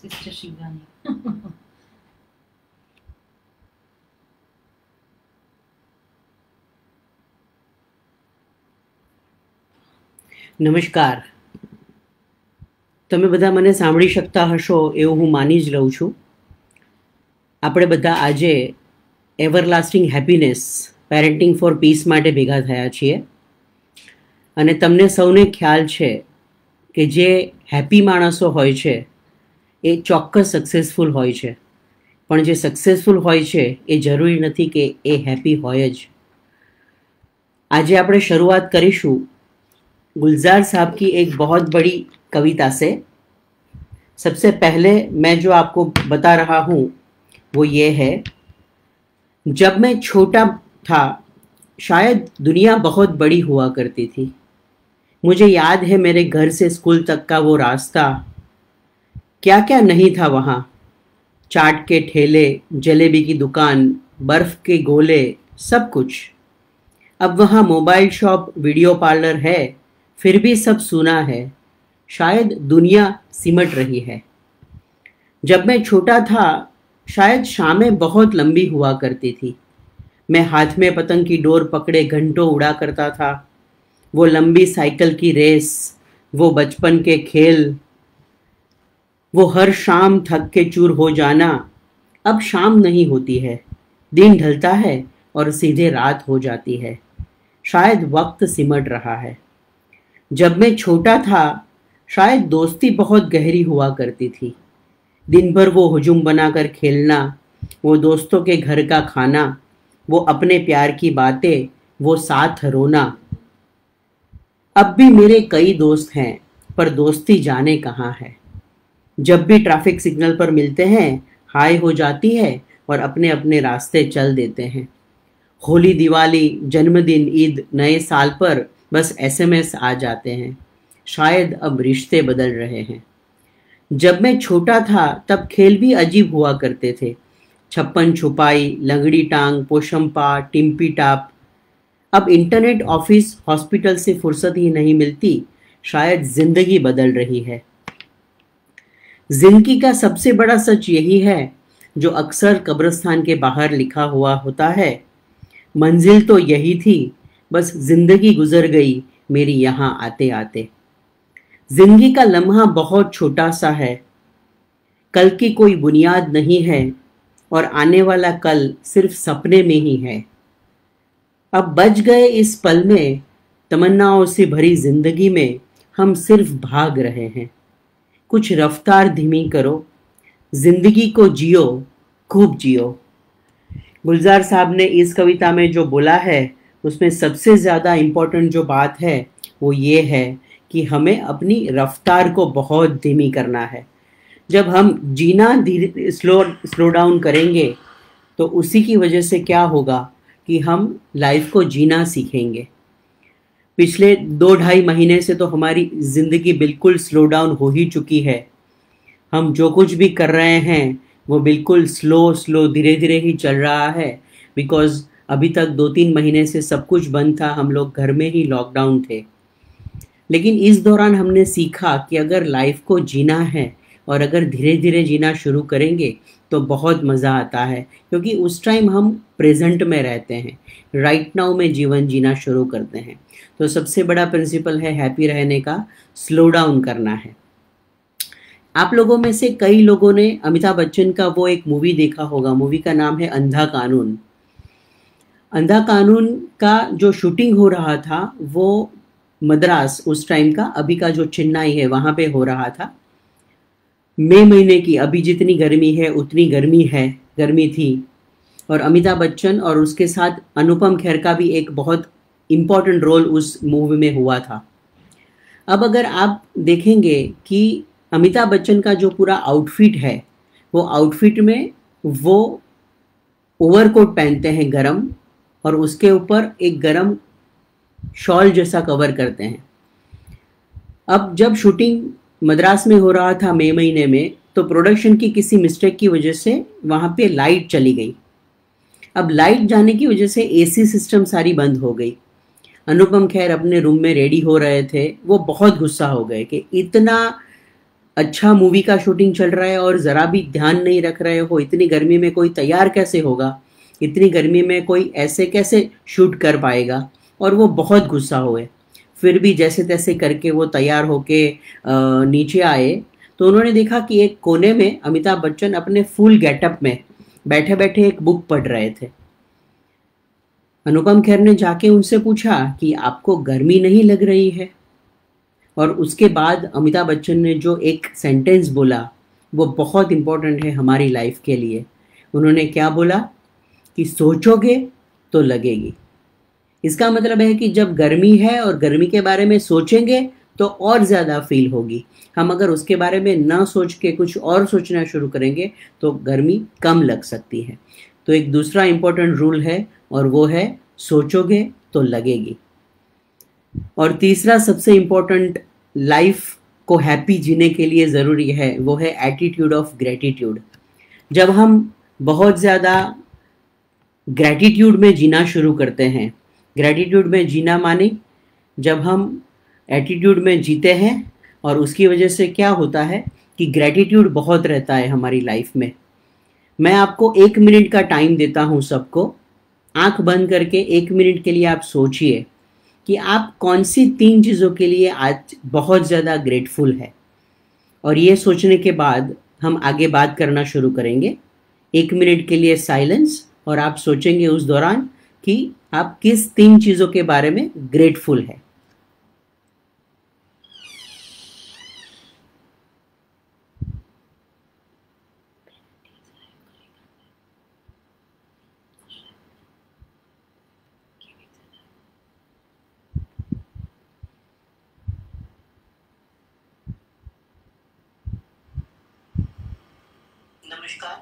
Sister Shivani. નમસ્કાર. તમે બધા મને સાંભળી શકતા હશો એવું હું માની જ લઉં છું. આપણે બધા આજે everlasting happiness parenting for peace માટે ભેગા થયા છીએ. અને તમને સૌને ખ્યાલ છે કે જે હેપી માણસો હોય છે એ ચોક્કસ સક્સેસફુલ હોય છે, પણ જે સક્સેસફુલ હોય છે એ જરૂરી નથી કે એ હેપી હોય જ. આજે આપણે શરૂઆત કરીશું गुलजार साहब की एक बहुत बड़ी कविता से. सबसे पहले मैं जो आपको बता रहा हूँ वो ये है, जब मैं छोटा था शायद दुनिया बहुत बड़ी हुआ करती थी. मुझे याद है मेरे घर से स्कूल तक का वो रास्ता, क्या क्या नहीं था वहाँ. चाट के ठेले, जलेबी की दुकान, बर्फ के गोले, सब कुछ. अब वहाँ मोबाइल शॉप, वीडियो पार्लर है, फिर भी सब सुना है, शायद दुनिया सिमट रही है. जब मैं छोटा था शायद शामें बहुत लंबी हुआ करती थी. मैं हाथ में पतंग की डोर पकड़े घंटों उड़ा करता था. वो लंबी साइकिल की रेस, वो बचपन के खेल, वो हर शाम थक के चूर हो जाना. अब शाम नहीं होती है, दिन ढलता है और सीधे रात हो जाती है. शायद वक्त सिमट रहा है. जब मैं छोटा था शायद दोस्ती बहुत गहरी हुआ करती थी. दिन भर वो हुजूम बनाकर खेलना, वो दोस्तों के घर का खाना, वो अपने प्यार की बातें, वो साथ रोना. अब भी मेरे कई दोस्त हैं पर दोस्ती जाने कहाँ है. जब भी ट्रैफिक सिग्नल पर मिलते हैं हाय हो जाती है और अपने अपने रास्ते चल देते हैं. होली, दिवाली, जन्मदिन, ईद, नए साल पर बस एसएमएस आ जाते हैं. शायद अब रिश्ते बदल रहे हैं. जब मैं छोटा था तब खेल भी अजीब हुआ करते थे. छप्पन छुपाई, लंगड़ी टांग, पोशंपा, टिम्पी टाप. अब इंटरनेट, ऑफिस, हॉस्पिटल से फुर्सत ही नहीं मिलती. शायद जिंदगी बदल रही है. जिंदगी का सबसे बड़ा सच यही है जो अक्सर कब्रिस्तान के बाहर लिखा हुआ होता है, मंजिल तो यही थी, बस जिंदगी गुजर गई मेरी यहाँ आते आते. जिंदगी का लम्हा बहुत छोटा सा है, कल की कोई बुनियाद नहीं है और आने वाला कल सिर्फ सपने में ही है. अब बच गए इस पल में, तमन्नाओं से भरी जिंदगी में हम सिर्फ भाग रहे हैं. कुछ रफ्तार धीमी करो, जिंदगी को जियो, खूब जियो. गुलजार साहब ने इस कविता में जो बोला है उसमें सबसे ज़्यादा इम्पोर्टेंट जो बात है वो ये है कि हमें अपनी रफ्तार को बहुत धीमी करना है. जब हम जीना धीरे स्लो डाउन करेंगे तो उसी की वजह से क्या होगा कि हम लाइफ को जीना सीखेंगे. पिछले 2-2.5 महीने से तो हमारी ज़िंदगी बिल्कुल स्लो डाउन हो ही चुकी है. हम जो कुछ भी कर रहे हैं वो बिल्कुल स्लो धीरे धीरे ही चल रहा है. बिकॉज अभी तक 2-3 महीने से सब कुछ बंद था, हम लोग घर में ही लॉकडाउन थे. लेकिन इस दौरान हमने सीखा कि अगर लाइफ को जीना है और अगर धीरे धीरे जीना शुरू करेंगे तो बहुत मज़ा आता है, क्योंकि उस टाइम हम प्रेजेंट में रहते हैं, राइट नाउ में जीवन जीना शुरू करते हैं. तो सबसे बड़ा प्रिंसिपल है हैप्पी रहने का, स्लो डाउन करना है. आप लोगों में से कई लोगों ने अमिताभ बच्चन का वो एक मूवी देखा होगा. मूवी का नाम है अंधा कानून. अंधा कानून का जो शूटिंग हो रहा था वो मद्रास, उस टाइम का, अभी का जो चेन्नई है वहाँ पे हो रहा था. मई महीने की, अभी जितनी गर्मी है उतनी गर्मी थी. और अमिताभ बच्चन और उसके साथ अनुपम खेर का भी एक बहुत इम्पॉर्टेंट रोल उस मूवी में हुआ था. अब अगर आप देखेंगे कि अमिताभ बच्चन का जो पूरा आउटफिट है वो आउटफिट में वो ओवरकोट पहनते हैं गरम, और उसके ऊपर एक गरम शॉल जैसा कवर करते हैं. अब जब शूटिंग मद्रास में हो रहा था मई महीने में, तो प्रोडक्शन की किसी मिस्टेक की वजह से वहाँ पे लाइट चली गई. अब लाइट जाने की वजह से एसी सिस्टम सारी बंद हो गई. अनुपम खेर अपने रूम में रेडी हो रहे थे, वो बहुत गुस्सा हो गए कि इतना अच्छा मूवी का शूटिंग चल रहा है और ज़रा भी ध्यान नहीं रख रहे हो, इतनी गर्मी में कोई तैयार कैसे होगा, इतनी गर्मी में कोई ऐसे कैसे शूट कर पाएगा। और वो बहुत गुस्सा हुए, फिर भी जैसे तैसे करके वो तैयार होके नीचे आए, तो उन्होंने देखा कि एक कोने में अमिताभ बच्चन अपने फुल गेटअप में बैठे बैठे एक बुक पढ़ रहे थे। अनुपम खेर ने जाके उनसे पूछा कि आपको गर्मी नहीं लग रही है। और उसके बाद अमिताभ बच्चन ने जो एक सेंटेंस बोला, वो बहुत इम्पोर्टेंट है हमारी लाइफ के लिए। उन्होंने क्या बोला कि सोचोगे तो लगेगी। इसका मतलब है कि जब गर्मी है और गर्मी के बारे में सोचेंगे तो और ज़्यादा फील होगी। हम अगर उसके बारे में ना सोच के कुछ और सोचना शुरू करेंगे तो गर्मी कम लग सकती है। तो एक दूसरा इम्पोर्टेंट रूल है और वो है सोचोगे तो लगेगी। और तीसरा सबसे इम्पोर्टेंट लाइफ को हैप्पी जीने के लिए ज़रूरी है, वो है एटीट्यूड ऑफ ग्रेटिट्यूड। जब हम बहुत ज़्यादा ग्रेटिट्यूड में जीना शुरू करते हैं, ग्रेटिट्यूड में जीना माने जब हम एटीट्यूड में जीते हैं, और उसकी वजह से क्या होता है कि ग्रेटिट्यूड बहुत रहता है हमारी लाइफ में। मैं आपको 1 मिनट का टाइम देता हूँ सबको, आंख बंद करके 1 मिनट के लिए आप सोचिए कि आप कौन सी 3 चीज़ों के लिए आज बहुत ज़्यादा ग्रेटफुल है। और ये सोचने के बाद हम आगे बात करना शुरू करेंगे। 1 मिनट के लिए साइलेंस, और आप सोचेंगे उस दौरान कि आप किस 3 चीज़ों के बारे में ग्रेटफुल है। नमस्कार।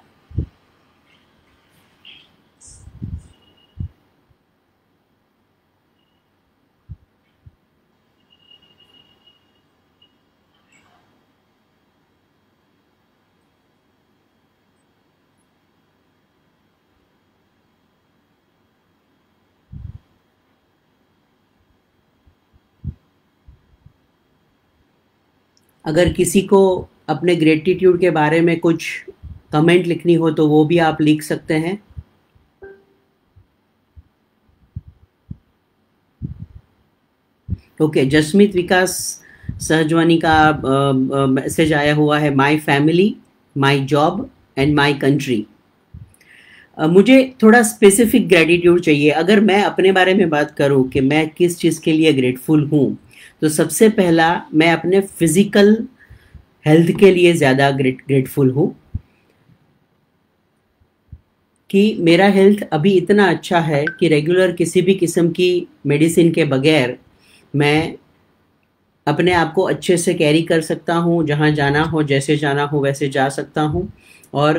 अगर किसी को अपने ग्रेटिट्यूड के बारे में कुछ कमेंट लिखनी हो तो वो भी आप लिख सकते हैं। ओके, जसमीत विकास सहजवानी का मैसेज आया हुआ है, my family, my job and my country. मुझे थोड़ा स्पेसिफिक ग्रेटिट्यूड चाहिए। अगर मैं अपने बारे में बात करूं कि मैं किस चीज़ के लिए ग्रेटफुल हूं, तो सबसे पहला मैं अपने फिजिकल हेल्थ के लिए ज़्यादा ग्रेटफुल हूं कि मेरा हेल्थ अभी इतना अच्छा है कि रेगुलर किसी भी किस्म की मेडिसिन के बगैर मैं अपने आप को अच्छे से कैरी कर सकता हूँ, जहाँ जाना हो जैसे जाना हो वैसे जा सकता हूँ, और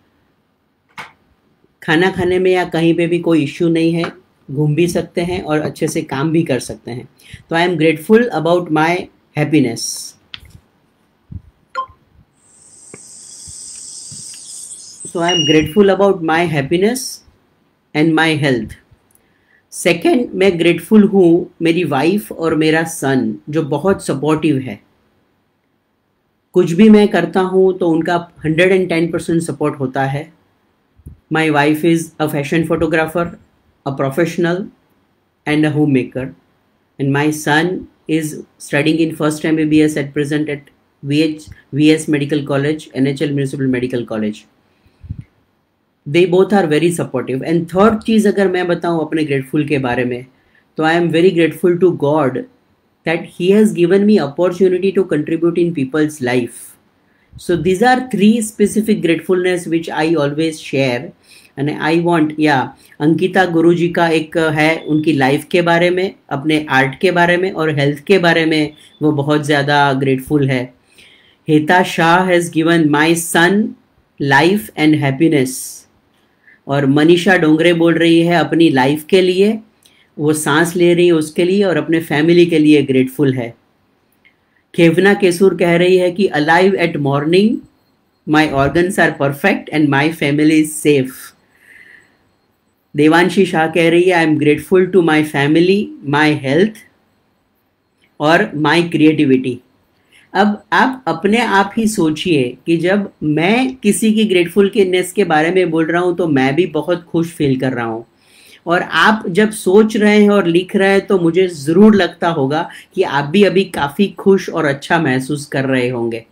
खाना खाने में या कहीं पे भी कोई इश्यू नहीं है, घूम भी सकते हैं और अच्छे से काम भी कर सकते हैं। तो I am grateful about my happiness. So I am grateful about my happiness and my health. Second, मैं ग्रेटफुल हूँ मेरी वाइफ और मेरा सन जो बहुत सपोर्टिव है। कुछ भी मैं करता हूँ तो उनका 110% सपोर्ट होता है। My wife is a fashion photographer, a professional, and a homemaker. And my son is studying in first MBBS at present at VS Medical College, NHL Municipal Medical College. They both are very supportive. And third चीज़ अगर मैं बताऊँ अपने grateful के बारे में, तो I am very grateful to God that He has given me opportunity to contribute in people's life. So these are 3 specific gratefulness which I always share. And I want, Ankita गुरु जी का एक है उनकी लाइफ के बारे में, अपने आर्ट के बारे में और हेल्थ के बारे में वो बहुत ज़्यादा ग्रेटफुल है। Heta Shah has given my son life and happiness. और मनीषा डोंगरे बोल रही है अपनी लाइफ के लिए, वो सांस ले रही है उसके लिए, और अपने फैमिली के लिए ग्रेटफुल है। खेवना केसूर कह रही है कि alive at morning, my organs are perfect and my family is safe. Devanshi Shah कह रही है I am grateful to my family, my health और माई क्रिएटिविटी। अब आप अपने आप ही सोचिए कि जब मैं किसी की ग्रेटफुलनेस के बारे में बोल रहा हूँ तो मैं भी बहुत खुश फील कर रहा हूँ, और आप जब सोच रहे हैं और लिख रहे हैं तो मुझे ज़रूर लगता होगा कि आप भी अभी काफ़ी खुश और अच्छा महसूस कर रहे होंगे।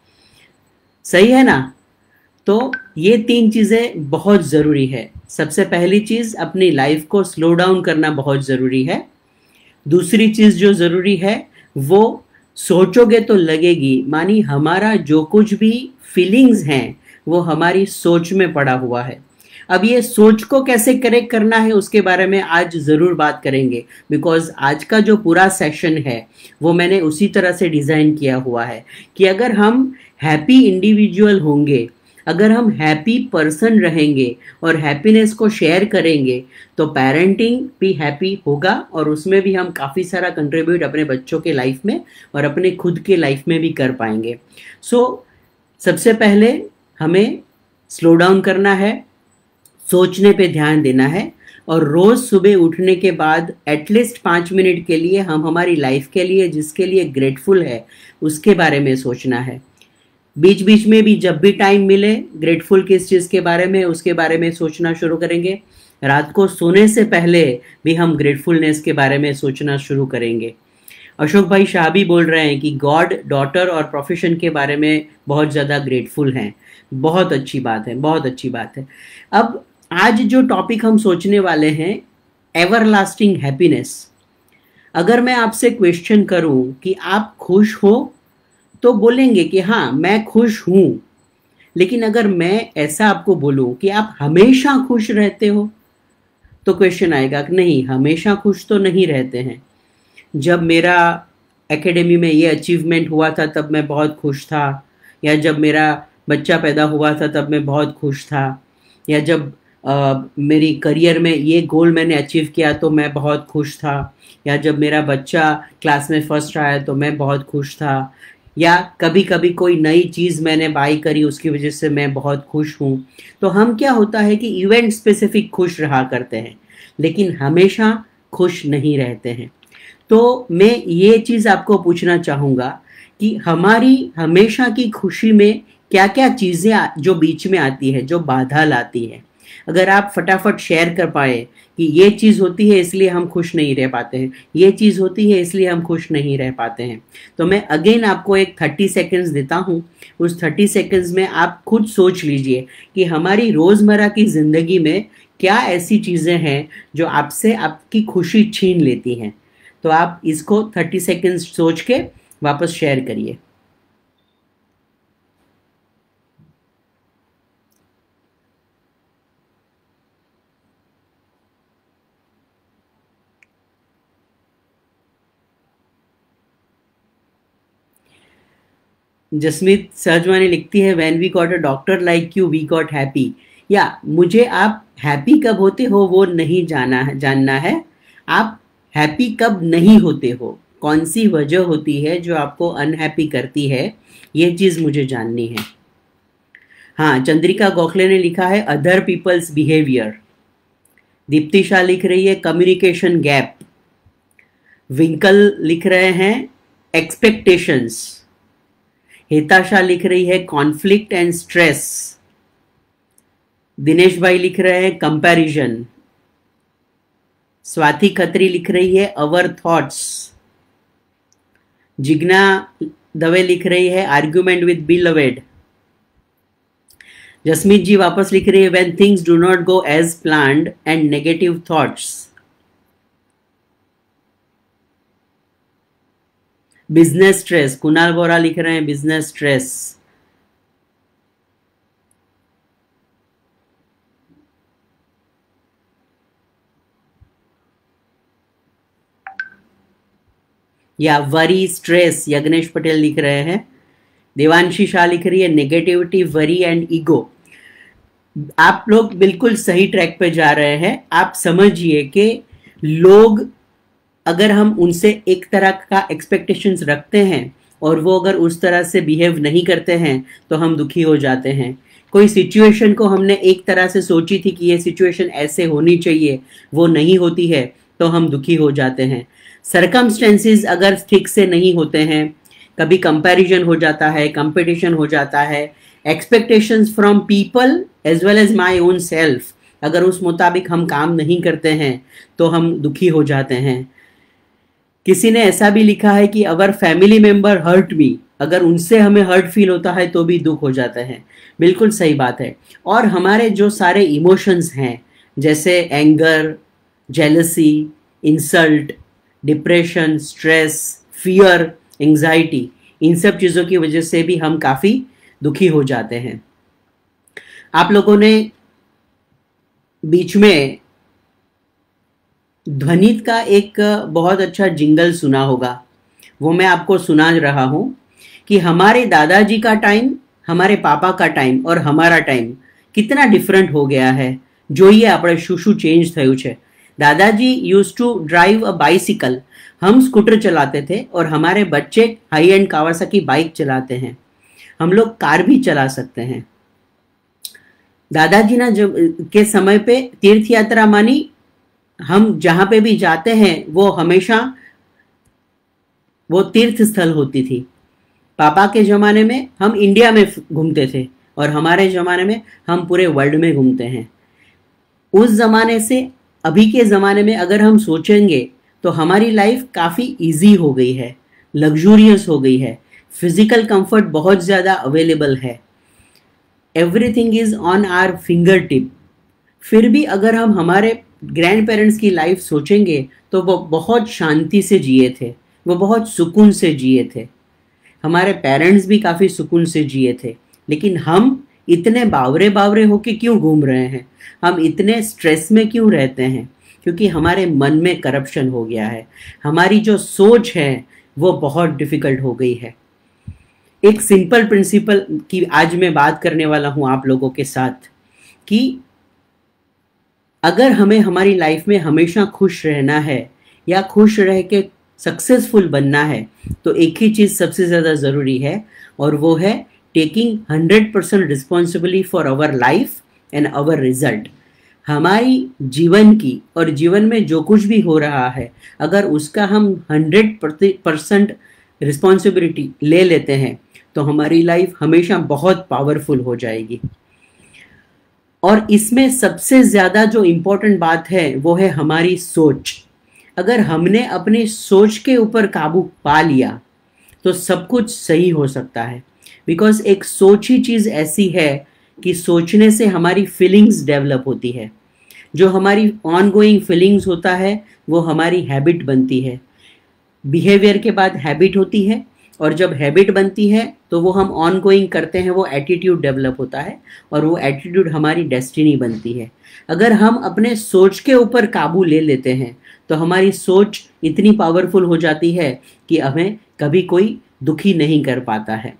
सही है ना? तो ये 3 चीज़ें बहुत ज़रूरी है। सबसे पहली चीज़, अपनी लाइफ को स्लो डाउन करना बहुत ज़रूरी है। दूसरी चीज़ जो ज़रूरी है, वो सोचोगे तो लगेगी, मानी हमारा जो कुछ भी फीलिंग्स हैं वो हमारी सोच में पड़ा हुआ है। अब ये सोच को कैसे करेक्ट करना है उसके बारे में आज ज़रूर बात करेंगे, बिकॉज आज का जो पूरा सेशन है वो मैंने उसी तरह से डिज़ाइन किया हुआ है कि अगर हम हैप्पी इंडिविजुअल होंगे, अगर हम हैप्पी पर्सन रहेंगे और हैप्पीनेस को शेयर करेंगे, तो पेरेंटिंग भी हैप्पी होगा और उसमें भी हम काफ़ी सारा कंट्रीब्यूट अपने बच्चों के लाइफ में और अपने खुद के लाइफ में भी कर पाएंगे। सो सबसे पहले हमें स्लो डाउन करना है, सोचने पे ध्यान देना है, और रोज़ सुबह उठने के बाद एटलीस्ट 5 मिनट के लिए हम हमारी लाइफ के लिए जिसके लिए ग्रेटफुल है उसके बारे में सोचना है। बीच बीच में भी जब भी टाइम मिले ग्रेटफुल किस चीज़ के बारे में उसके बारे में सोचना शुरू करेंगे। रात को सोने से पहले भी हम ग्रेटफुलनेस के बारे में सोचना शुरू करेंगे। अशोक भाई शाह भी बोल रहे हैं कि गॉड, डॉटर और प्रोफेशन के बारे में बहुत ज़्यादा ग्रेटफुल हैं। बहुत अच्छी बात है, बहुत अच्छी बात है। अब आज जो टॉपिक हम सोचने वाले हैं, एवरलास्टिंग हैप्पीनेस। अगर मैं आपसे क्वेश्चन करूं कि आप खुश हो, तो बोलेंगे कि हाँ मैं खुश हूं। लेकिन अगर मैं ऐसा आपको बोलूं कि आप हमेशा खुश रहते हो, तो क्वेश्चन आएगा कि नहीं, हमेशा खुश तो नहीं रहते हैं। जब मेरा एकेडमी में ये अचीवमेंट हुआ था तब मैं बहुत खुश था, या जब मेरा बच्चा पैदा हुआ था तब मैं बहुत खुश था, या जब मेरी करियर में ये गोल मैंने अचीव किया तो मैं बहुत खुश था, या जब मेरा बच्चा क्लास में फर्स्ट आया तो मैं बहुत खुश था, या कभी कभी कोई नई चीज़ मैंने बाई करी उसकी वजह से मैं बहुत खुश हूँ। तो हम क्या होता है कि इवेंट स्पेसिफिक खुश रहा करते हैं, लेकिन हमेशा खुश नहीं रहते हैं। तो मैं ये चीज़ आपको पूछना चाहूँगा कि हमारी हमेशा की खुशी में क्या क्या चीज़ें जो बीच में आती है, जो बाधा लाती है। अगर आप फटाफट शेयर कर पाए कि ये चीज़ होती है इसलिए हम खुश नहीं रह पाते हैं, ये चीज़ होती है इसलिए हम खुश नहीं रह पाते हैं, तो मैं अगेन आपको एक 30 सेकेंड्स देता हूँ। उस 30 सेकेंड्स में आप खुद सोच लीजिए कि हमारी रोज़मर्रा की ज़िंदगी में क्या ऐसी चीज़ें हैं जो आपसे आपकी खुशी छीन लेती हैं। तो आप इसको 30 सेकेंड्स सोच के वापस शेयर करिए। जसमीत सहजवानी लिखती है, when we got a doctor like you we got happy. या मुझे आप हैप्पी कब होते हो वो नहीं जानना है, आप हैप्पी कब नहीं होते हो, कौन सी वजह होती है जो आपको अनहैप्पी करती है, ये चीज़ मुझे जाननी है। हाँ, चंद्रिका गोखले ने लिखा है other people's behaviour. Deepti Shah लिख रही है कम्युनिकेशन गैप। विंकल लिख रहे हैं एक्सपेक्टेशंस। हेताशा लिख रही है कॉन्फ्लिक्ट एंड स्ट्रेस। दिनेश भाई लिख रहे हैं कंपैरिजन। स्वाति खत्री लिख रही है अवर थॉट्स। जिग्ना दवे लिख रही है argument with beloved. Jasmeet ji वापस लिख रही है when things do not go as planned and negative thoughts. Business stress, Kunal Bora लिख रहे हैं बिजनेस स्ट्रेस। या वरी स्ट्रेस, यज्ञेश पटेल लिख रहे हैं। देवांशी शाह लिख रही है नेगेटिविटी, वरी एंड ईगो। आप लोग बिल्कुल सही ट्रैक पे जा रहे हैं। आप समझिए कि लोग, अगर हम उनसे एक तरह का एक्सपेक्टेशंस रखते हैं और वो अगर उस तरह से बिहेव नहीं करते हैं तो हम दुखी हो जाते हैं। कोई सिचुएशन को हमने एक तरह से सोची थी कि ये सिचुएशन ऐसे होनी चाहिए, वो नहीं होती है तो हम दुखी हो जाते हैं। सरकमस्टेंसेस अगर ठीक से नहीं होते हैं, कभी कंपैरिजन हो जाता है, कंपटीशन हो जाता है, expectations from people as well as my own self, अगर उस मुताबिक हम काम नहीं करते हैं तो हम दुखी हो जाते हैं। किसी ने ऐसा भी लिखा है कि अगर फैमिली मेंबर हर्ट मी, अगर उनसे हमें हर्ट फील होता है तो भी दुख हो जाता है। बिल्कुल सही बात है। और हमारे जो सारे इमोशंस हैं, जैसे anger, jealousy, insult, depression, stress, fear, anxiety, इन सब चीज़ों की वजह से भी हम काफ़ी दुखी हो जाते हैं। आप लोगों ने बीच में ध्वनित का एक बहुत अच्छा जिंगल सुना होगा, वो मैं आपको सुना रहा हूँ कि हमारे दादाजी का टाइम, हमारे पापा का टाइम और हमारा टाइम कितना डिफरेंट हो गया है। જોઈએ આપણે શું चेंज થયું છે। दादाजी use to drive a bicycle, हम स्कूटर चलाते थे और हमारे बच्चे हाई एंड कावासाकी बाइक चलाते हैं। हम लोग कार भी चला सकते हैं। दादाजी ना जब के समय पे तीर्थ यात्रा मानी, हम जहाँ पे भी जाते हैं वो हमेशा वो तीर्थ स्थल होती थी। पापा के ज़माने में हम इंडिया में घूमते थे और हमारे ज़माने में हम पूरे वर्ल्ड में घूमते हैं। उस ज़माने से अभी के ज़माने में अगर हम सोचेंगे तो हमारी लाइफ काफ़ी इजी हो गई है, लग्जूरियस हो गई है, फिजिकल कंफर्ट बहुत ज़्यादा अवेलेबल है, everything is on our finger tip. फिर भी अगर हम हमारे ग्रैंड पेरेंट्स की लाइफ सोचेंगे तो वो बहुत शांति से जिए थे, वो बहुत सुकून से जिए थे। हमारे पेरेंट्स भी काफ़ी सुकून से जिए थे। लेकिन हम इतने बावरे बावरे होके क्यों घूम रहे हैं, हम इतने स्ट्रेस में क्यों रहते हैं? क्योंकि हमारे मन में करप्शन हो गया है, हमारी जो सोच है वो बहुत डिफ़िकल्ट हो गई है। एक सिंपल प्रिंसिपल की आज मैं बात करने वाला हूँ आप लोगों के साथ कि अगर हमें हमारी लाइफ में हमेशा खुश रहना है या खुश रह के सक्सेसफुल बनना है तो एक ही चीज़ सबसे ज़्यादा ज़रूरी है, और वो है taking 100% responsibility for our life and our result. हमारी जीवन की और जीवन में जो कुछ भी हो रहा है, अगर उसका हम 100% रिस्पॉन्सिबिलिटी ले लेते हैं तो हमारी लाइफ हमेशा बहुत पावरफुल हो जाएगी। और इसमें सबसे ज़्यादा जो इम्पोर्टेंट बात है वो है हमारी सोच। अगर हमने अपनी सोच के ऊपर काबू पा लिया तो सब कुछ सही हो सकता है। बिकॉज एक सोच ही चीज़ ऐसी है कि सोचने से हमारी फीलिंग्स डेवलप होती है। जो हमारी ऑन गोइंग फीलिंग्स होता है वो हमारी हैबिट बनती है। बिहेवियर के बाद हैबिट होती है, और जब हैबिट बनती है तो वो हम ऑन गोइंग करते हैं, वो एटीट्यूड डेवलप होता है और वो एटीट्यूड हमारी डेस्टिनी बनती है। अगर हम अपने सोच के ऊपर काबू ले लेते हैं तो हमारी सोच इतनी पावरफुल हो जाती है कि हमें कभी कोई दुखी नहीं कर पाता है।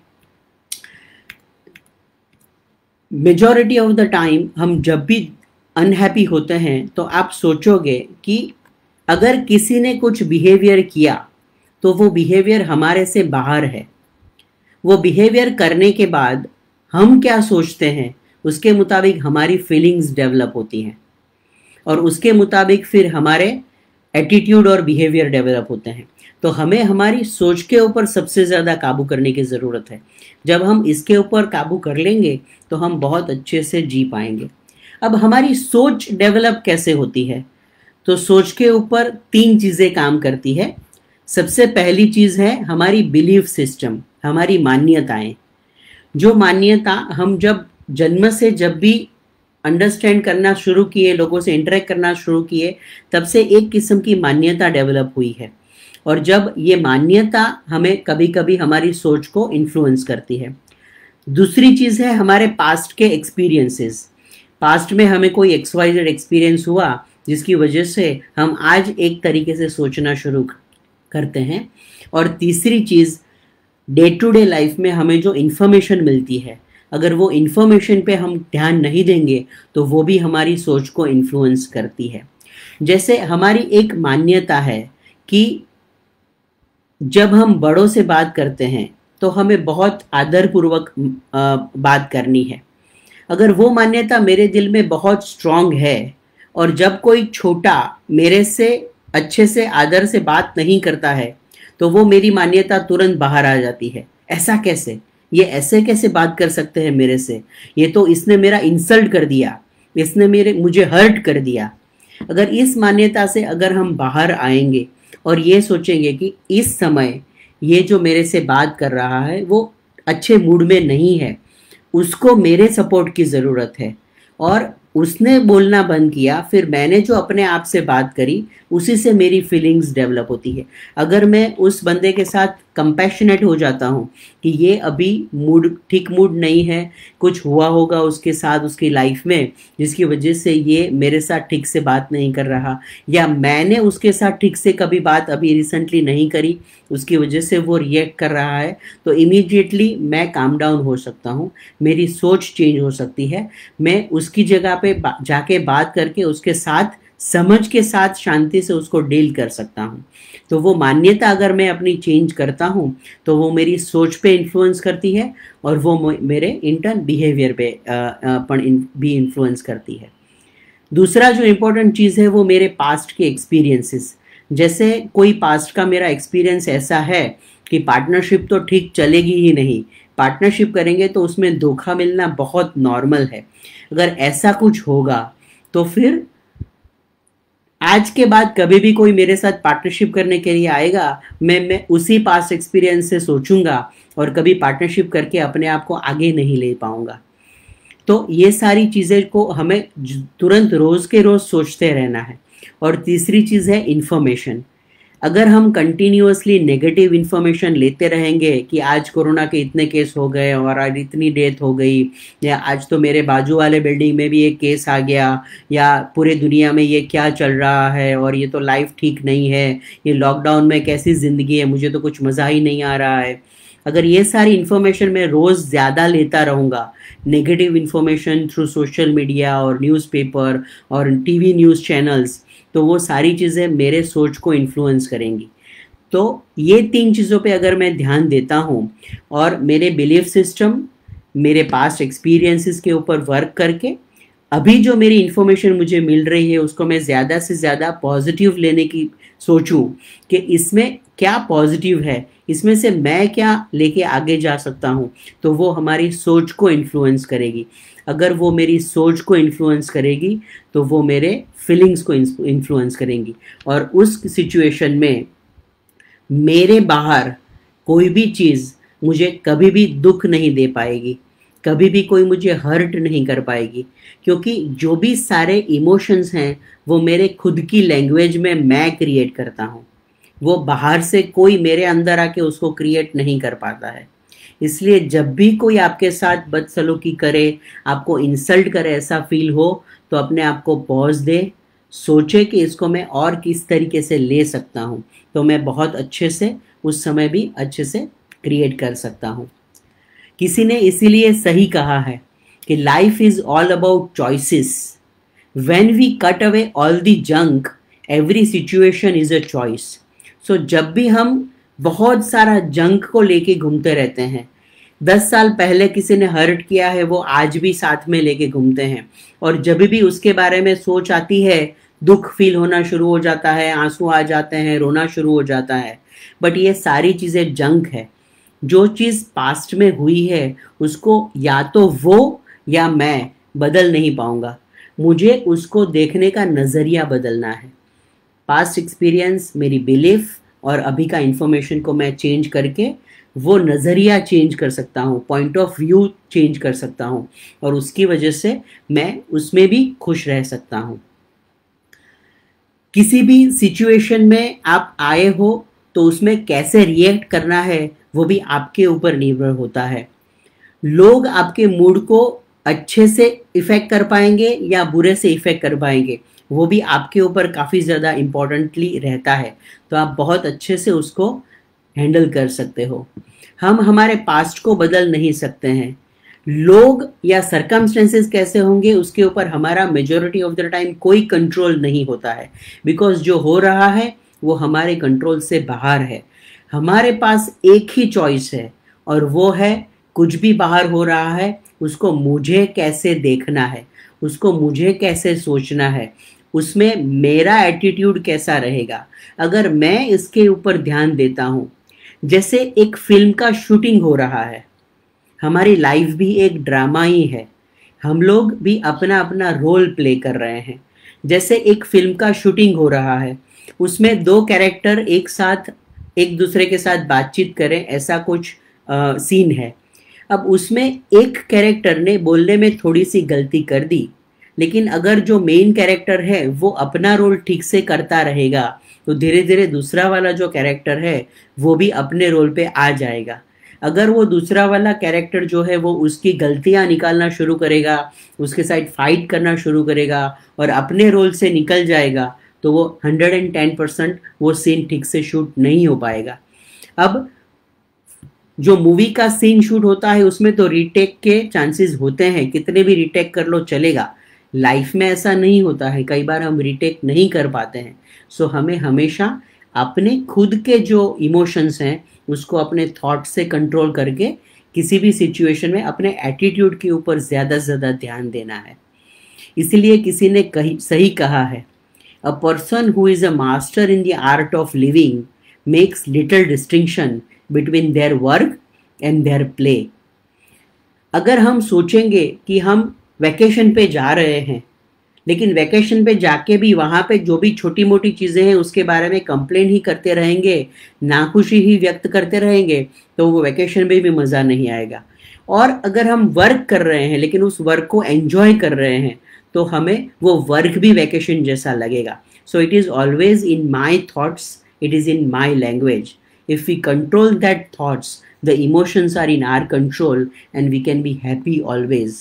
मेजॉरिटी ऑफ द टाइम हम जब भी अनहैप्पी होते हैं तो आप सोचोगे कि अगर किसी ने कुछ बिहेवियर किया तो वो बिहेवियर हमारे से बाहर है। वो बिहेवियर करने के बाद हम क्या सोचते हैं उसके मुताबिक हमारी फीलिंग्स डेवलप होती हैं, और उसके मुताबिक फिर हमारे एटीट्यूड और बिहेवियर डेवलप होते हैं। तो हमें हमारी सोच के ऊपर सबसे ज़्यादा काबू करने की ज़रूरत है। जब हम इसके ऊपर काबू कर लेंगे तो हम बहुत अच्छे से जी पाएंगे। अब हमारी सोच डेवलप कैसे होती है? तो सोच के ऊपर 3 चीज़ें काम करती है। सबसे पहली चीज़ है हमारी बिलीफ सिस्टम, हमारी मान्यताएं। जो मान्यता हम जब जन्म से जब भी अंडरस्टैंड करना शुरू किए, लोगों से इंटरेक्ट करना शुरू किए, तब से एक किस्म की मान्यता डेवलप हुई है। और जब ये मान्यता हमें कभी कभी हमारी सोच को इन्फ्लुएंस करती है। दूसरी चीज़ है हमारे पास्ट के एक्सपीरियंसेस। पास्ट में हमें कोई XYZ एक्सपीरियंस हुआ जिसकी वजह से हम आज एक तरीके से सोचना शुरू करते हैं। और तीसरी चीज़ डे टू डे लाइफ में हमें जो इन्फॉर्मेशन मिलती है, अगर वो इन्फॉर्मेशन पे हम ध्यान नहीं देंगे तो वो भी हमारी सोच को इन्फ्लुएंस करती है। जैसे हमारी एक मान्यता है कि जब हम बड़ों से बात करते हैं तो हमें बहुत आदरपूर्वक बात करनी है। अगर वो मान्यता मेरे दिल में बहुत स्ट्रांग है और जब कोई छोटा मेरे से अच्छे से आदर से बात नहीं करता है तो वो मेरी मान्यता तुरंत बाहर आ जाती है। ऐसा कैसे, ये ऐसे कैसे बात कर सकते हैं मेरे से, ये तो इसने मेरा इंसल्ट कर दिया, इसने मुझे हर्ट कर दिया। अगर इस मान्यता से अगर हम बाहर आएंगे और ये सोचेंगे कि इस समय ये जो मेरे से बात कर रहा है वो अच्छे मूड में नहीं है, उसको मेरे सपोर्ट की ज़रूरत है, और उसने बोलना बंद किया, फिर मैंने जो अपने आप से बात करी उसी से मेरी फीलिंग्स डेवलप होती है। अगर मैं उस बंदे के साथ कंपैशनेट हो जाता हूँ कि ये अभी ठीक मूड नहीं है, कुछ हुआ होगा उसके साथ उसकी लाइफ में जिसकी वजह से ये मेरे साथ ठीक से बात नहीं कर रहा, या मैंने उसके साथ ठीक से कभी बात अभी रिसेंटली नहीं करी, उसकी वजह से वो रिएक्ट कर रहा है, तो इमीडिएटली मैं काम डाउन हो सकता हूँ, मेरी सोच चेंज हो सकती है। मैं उसकी जगह पे जाके बात करके उसके साथ समझ के साथ शांति से उसको डील कर सकता हूँ। तो वो मान्यता अगर मैं अपनी चेंज करता हूँ तो वो मेरी सोच पे इन्फ्लुएंस करती है, और वो मेरे इंटर्न बिहेवियर पे भी इन्फ्लुएंस करती है। दूसरा जो इम्पोर्टेंट चीज़ है वो मेरे पास्ट के एक्सपीरियंसेस। जैसे कोई पास्ट का मेरा एक्सपीरियंस ऐसा है कि पार्टनरशिप तो ठीक चलेगी ही नहीं, पार्टनरशिप करेंगे तो उसमें धोखा मिलना बहुत नॉर्मल है। अगर ऐसा कुछ होगा तो फिर आज के बाद कभी भी कोई मेरे साथ पार्टनरशिप करने के लिए आएगा, मैं उसी पास्ट एक्सपीरियंस से सोचूंगा और कभी पार्टनरशिप करके अपने आप को आगे नहीं ले पाऊंगा। तो ये सारी चीज़ें को हमें तुरंत रोज़ के रोज़ सोचते रहना है। और तीसरी चीज़ है इन्फॉर्मेशन। अगर हम कंटिन्यूअसली नेगेटिव इन्फॉर्मेशन लेते रहेंगे कि आज कोरोना के इतने केस हो गए और आज इतनी डेथ हो गई, या आज तो मेरे बाजू वाले बिल्डिंग में भी एक केस आ गया, या पूरे दुनिया में ये क्या चल रहा है और ये तो लाइफ ठीक नहीं है, ये लॉकडाउन में कैसी ज़िंदगी है, मुझे तो कुछ मज़ा ही नहीं आ रहा है। अगर ये सारी इन्फॉर्मेशन मैं रोज़ ज़्यादा लेता रहूँगा, negative information through social media और न्यूज़पेपर और टीवी न्यूज़ चैनल्स, तो वो सारी चीज़ें मेरे सोच को इन्फ्लुएंस करेंगी। तो ये 3 चीज़ों पे अगर मैं ध्यान देता हूँ और मेरे बिलीफ सिस्टम, मेरे पास्ट एक्सपीरियंसेस के ऊपर वर्क करके अभी जो मेरी इन्फॉर्मेशन मुझे मिल रही है उसको मैं ज़्यादा से ज़्यादा पॉजिटिव लेने की सोचूं कि इसमें क्या पॉजिटिव है, इसमें से मैं क्या लेके आगे जा सकता हूँ, तो वो हमारी सोच को इन्फ्लुएंस करेगी। अगर वो मेरी सोच को इन्फ्लुएंस करेगी तो वो मेरे फीलिंग्स को इन्फ्लुएंस करेंगी, और उस सिचुएशन में मेरे बाहर कोई भी चीज़ मुझे कभी भी दुख नहीं दे पाएगी, कभी भी कोई मुझे हर्ट नहीं कर पाएगी, क्योंकि जो भी सारे इमोशंस हैं वो मेरे खुद की लैंग्वेज में मैं क्रिएट करता हूँ, वो बाहर से कोई मेरे अंदर आके उसको क्रिएट नहीं कर पाता है। इसलिए जब भी कोई आपके साथ बदसलूकी करे, आपको इंसल्ट करे, ऐसा फील हो, तो अपने आप को पॉज दे, सोचे कि इसको मैं और किस तरीके से ले सकता हूँ, तो मैं बहुत अच्छे से उस समय भी अच्छे से क्रिएट कर सकता हूँ। किसी ने इसीलिए सही कहा है कि life is all about choices. When we cut away all the junk, every situation is a choice. So जब भी हम बहुत सारा जंक को लेके घूमते रहते हैं, 10 साल पहले किसी ने हर्ट किया है वो आज भी साथ में लेके घूमते हैं, और जब भी उसके बारे में सोच आती है दुख फील होना शुरू हो जाता है, आंसू आ जाते हैं, रोना शुरू हो जाता है। बट ये सारी चीज़ें जंक है। जो चीज़ पास्ट में हुई है उसको या तो वो या मैं बदल नहीं पाऊंगा, मुझे उसको देखने का नज़रिया बदलना है। पास्ट एक्सपीरियंस, मेरी बिलीफ और अभी का इंफॉर्मेशन को मैं चेंज करके वो नज़रिया चेंज कर सकता हूँ, पॉइंट ऑफ व्यू चेंज कर सकता हूँ, और उसकी वजह से मैं उसमें भी खुश रह सकता हूँ। किसी भी सिचुएशन में आप आए हो तो उसमें कैसे रिएक्ट करना है वो भी आपके ऊपर निर्भर होता है। लोग आपके मूड को अच्छे से इफ़ेक्ट कर पाएंगे या बुरे से इफ़ेक्ट कर पाएंगे, वो भी आपके ऊपर काफ़ी ज़्यादा इम्पोर्टेंटली रहता है। तो आप बहुत अच्छे से उसको हैंडल कर सकते हो। हम हमारे पास्ट को बदल नहीं सकते हैं, लोग या सर्कमस्टेंसेस कैसे होंगे उसके ऊपर हमारा मेजॉरिटी ऑफ द टाइम कोई कंट्रोल नहीं होता है, बिकॉज जो हो रहा है वो हमारे कंट्रोल से बाहर है। हमारे पास एक ही चॉइस है, और वो है कुछ भी बाहर हो रहा है उसको मुझे कैसे देखना है, उसको मुझे कैसे सोचना है, उसमें मेरा एटीट्यूड कैसा रहेगा, अगर मैं इसके ऊपर ध्यान देता हूँ। जैसे एक फिल्म का शूटिंग हो रहा है, हमारी लाइफ भी एक ड्रामा ही है, हम लोग भी अपना अपना रोल प्ले कर रहे हैं। जैसे एक फिल्म का शूटिंग हो रहा है, उसमें दो कैरेक्टर एक साथ एक दूसरे के साथ बातचीत करें, ऐसा कुछ सीन है। अब उसमें एक कैरेक्टर ने बोलने में थोड़ी सी गलती कर दी, लेकिन अगर जो मेन कैरेक्टर है वो अपना रोल ठीक से करता रहेगा, तो धीरे धीरे दूसरा वाला जो कैरेक्टर है वो भी अपने रोल पे आ जाएगा। अगर वो दूसरा वाला कैरेक्टर जो है वो उसकी गलतियां निकालना शुरू करेगा, उसके साथ फाइट करना शुरू करेगा और अपने रोल से निकल जाएगा, तो वो 110% वो सीन ठीक से शूट नहीं हो पाएगा। अब जो मूवी का सीन शूट होता है उसमें तो रीटेक के चांसेस होते हैं, कितने भी रीटेक कर लो चलेगा। लाइफ में ऐसा नहीं होता है, कई बार हम रीटेक नहीं कर पाते हैं। सो हमें हमेशा अपने खुद के जो इमोशंस हैं उसको अपने थॉट से कंट्रोल करके किसी भी सिचुएशन में अपने एटीट्यूड के ऊपर ज़्यादा से ज़्यादा ध्यान देना है। इसीलिए किसी ने सही कहा है, a person who is a master in the art of living makes little distinction between their work and their play. अगर हम सोचेंगे कि हम वैकेशन पे जा रहे हैं, लेकिन वैकेशन पे जाके भी वहाँ पे जो भी छोटी मोटी चीज़ें हैं उसके बारे में कंप्लेन ही करते रहेंगे, नाखुशी ही व्यक्त करते रहेंगे, तो वो वैकेशन में भी मज़ा नहीं आएगा। और अगर हम वर्क कर रहे हैं लेकिन उस वर्क को एंजॉय कर रहे हैं, तो हमें वो वर्क भी वैकेशन जैसा लगेगा। So it is always in my thoughts, it is in my language. If we control that thoughts, the emotions are in our control and we can be happy always.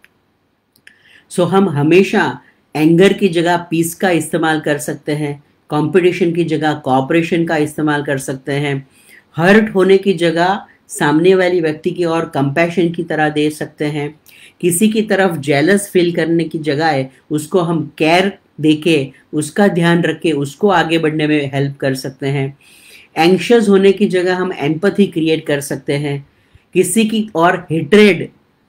So हम हमेशा anger की जगह piece का इस्तेमाल कर सकते हैं, competition की जगह कोऑपरेशन का इस्तेमाल कर सकते हैं, हर्ट होने की जगह सामने वाली व्यक्ति की और कंपैशन की तरह दे सकते हैं, किसी की तरफ जेलस फील करने की जगह उसको हम केयर देके उसका ध्यान रख के उसको आगे बढ़ने में हेल्प कर सकते हैं, एंग्शियस होने की जगह हम एम्पैथी क्रिएट कर सकते हैं, किसी की और हेट्रेड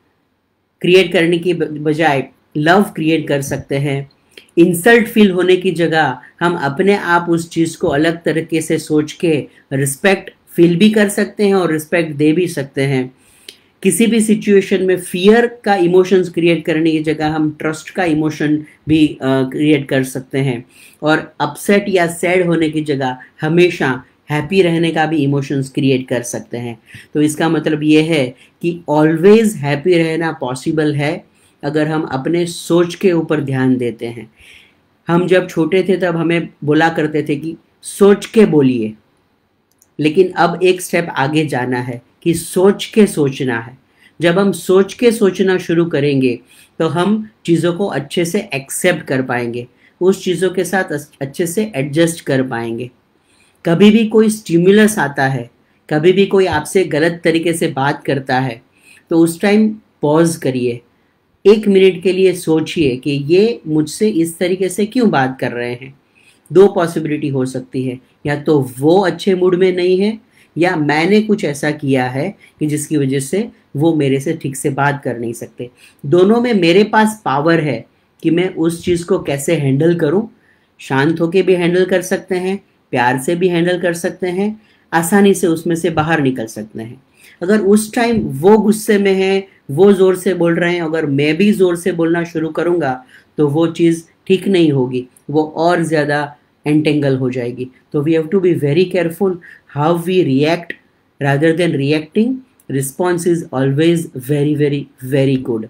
क्रिएट करने की बजाय लव क्रिएट कर सकते हैं, इंसल्ट फील होने की जगह हम अपने आप उस चीज़ को अलग तरीके से सोच के रिस्पेक्ट फील भी कर सकते हैं और रिस्पेक्ट दे भी सकते हैं। किसी भी सिचुएशन में फियर का इमोशंस क्रिएट करने की जगह हम ट्रस्ट का इमोशन भी क्रिएट कर सकते हैं, और अपसेट या सैड होने की जगह हमेशा हैप्पी रहने का भी इमोशंस क्रिएट कर सकते हैं। तो इसका मतलब ये है कि ऑलवेज हैप्पी रहना पॉसिबल है अगर हम अपने सोच के ऊपर ध्यान देते हैं। हम जब छोटे थे तब हमें बोला करते थे कि सोच के बोलिए, लेकिन अब एक स्टेप आगे जाना है कि सोच के सोचना है। जब हम सोच के सोचना शुरू करेंगे तो हम चीज़ों को अच्छे से एक्सेप्ट कर पाएंगे, उस चीज़ों के साथ अच्छे से एडजस्ट कर पाएंगे। कभी भी कोई स्टिमुलस आता है, कभी भी कोई आपसे गलत तरीके से बात करता है, तो उस टाइम पॉज करिए, 1 मिनट के लिए सोचिए कि ये मुझसे इस तरीके से क्यों बात कर रहे हैं। 2 पॉसिबिलिटी हो सकती है, या तो वो अच्छे मूड में नहीं है, या मैंने कुछ ऐसा किया है कि जिसकी वजह से वो मेरे से ठीक से बात कर नहीं सकते। दोनों में मेरे पास पावर है कि मैं उस चीज़ को कैसे हैंडल करूं। शांत होके भी हैंडल कर सकते हैं, प्यार से भी हैंडल कर सकते हैं, आसानी से उसमें से बाहर निकल सकते हैं। अगर उस टाइम वो गुस्से में है, वो ज़ोर से बोल रहे हैं, अगर मैं भी ज़ोर से बोलना शुरू करूँगा तो वो चीज़ ठीक नहीं होगी, वो और ज़्यादा एंटेंगल हो जाएगी। तो we have to be very careful how we react rather than reacting. Response is always very very very good.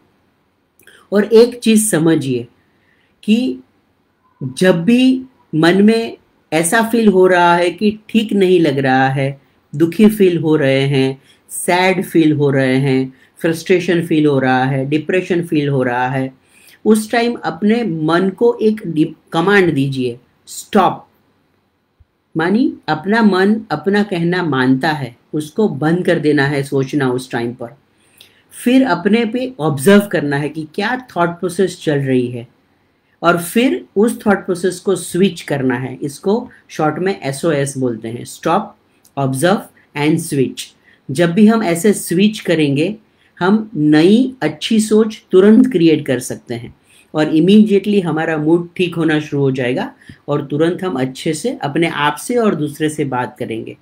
और एक चीज़ समझिए कि जब भी मन में ऐसा फील हो रहा है कि ठीक नहीं लग रहा है, दुखी फील हो रहे हैं, सैड फील हो रहे हैं, फ्रस्ट्रेशन फील हो रहा है, डिप्रेशन फील हो रहा है, उस टाइम अपने मन को एक कमांड दीजिए, स्टॉप। मानी अपना मन अपना कहना मानता है, उसको बंद कर देना है सोचना उस टाइम पर। फिर अपने पे ऑब्जर्व करना है कि क्या थॉट प्रोसेस चल रही है, और फिर उस थॉट प्रोसेस को स्विच करना है। इसको शॉर्ट में SOS बोलते हैं, स्टॉप, ऑब्जर्व एंड स्विच। जब भी हम ऐसे स्विच करेंगे, हम नई अच्छी सोच तुरंत क्रिएट कर सकते हैं। और इमीडिएटली हमारा मूड ठीक होना शुरू हो जाएगा और तुरंत हम अच्छे से अपने आप से और दूसरे से बात करेंगे।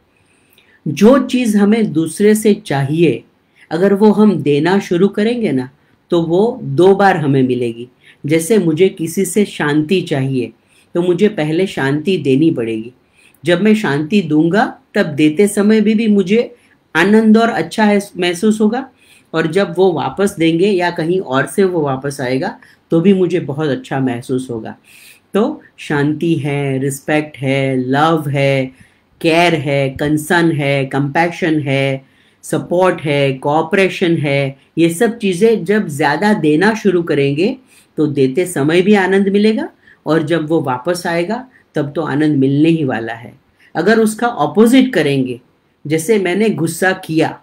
जो चीज़ हमें दूसरे से चाहिए, अगर वो हम देना शुरू करेंगे ना, तो वो 2 बार हमें मिलेगी। जैसे मुझे किसी से शांति चाहिए, तो मुझे पहले शांति देनी पड़ेगी। जब मैं शांति दूंगा, तब देते समय भी मुझे आनंद और अच्छा महसूस होगा, और जब वो वापस देंगे या कहीं और से वो वापस आएगा, तो भी मुझे बहुत अच्छा महसूस होगा। तो शांति है, रिस्पेक्ट है, लव है, केयर है, कंसर्न है, कंपैशन है, सपोर्ट है, कोऑपरेशन है, ये सब चीज़ें जब ज़्यादा देना शुरू करेंगे, तो देते समय भी आनंद मिलेगा, और जब वो वापस आएगा तब तो आनंद मिलने ही वाला है। अगर उसका ऑपोजिट करेंगे, जैसे मैंने गुस्सा किया,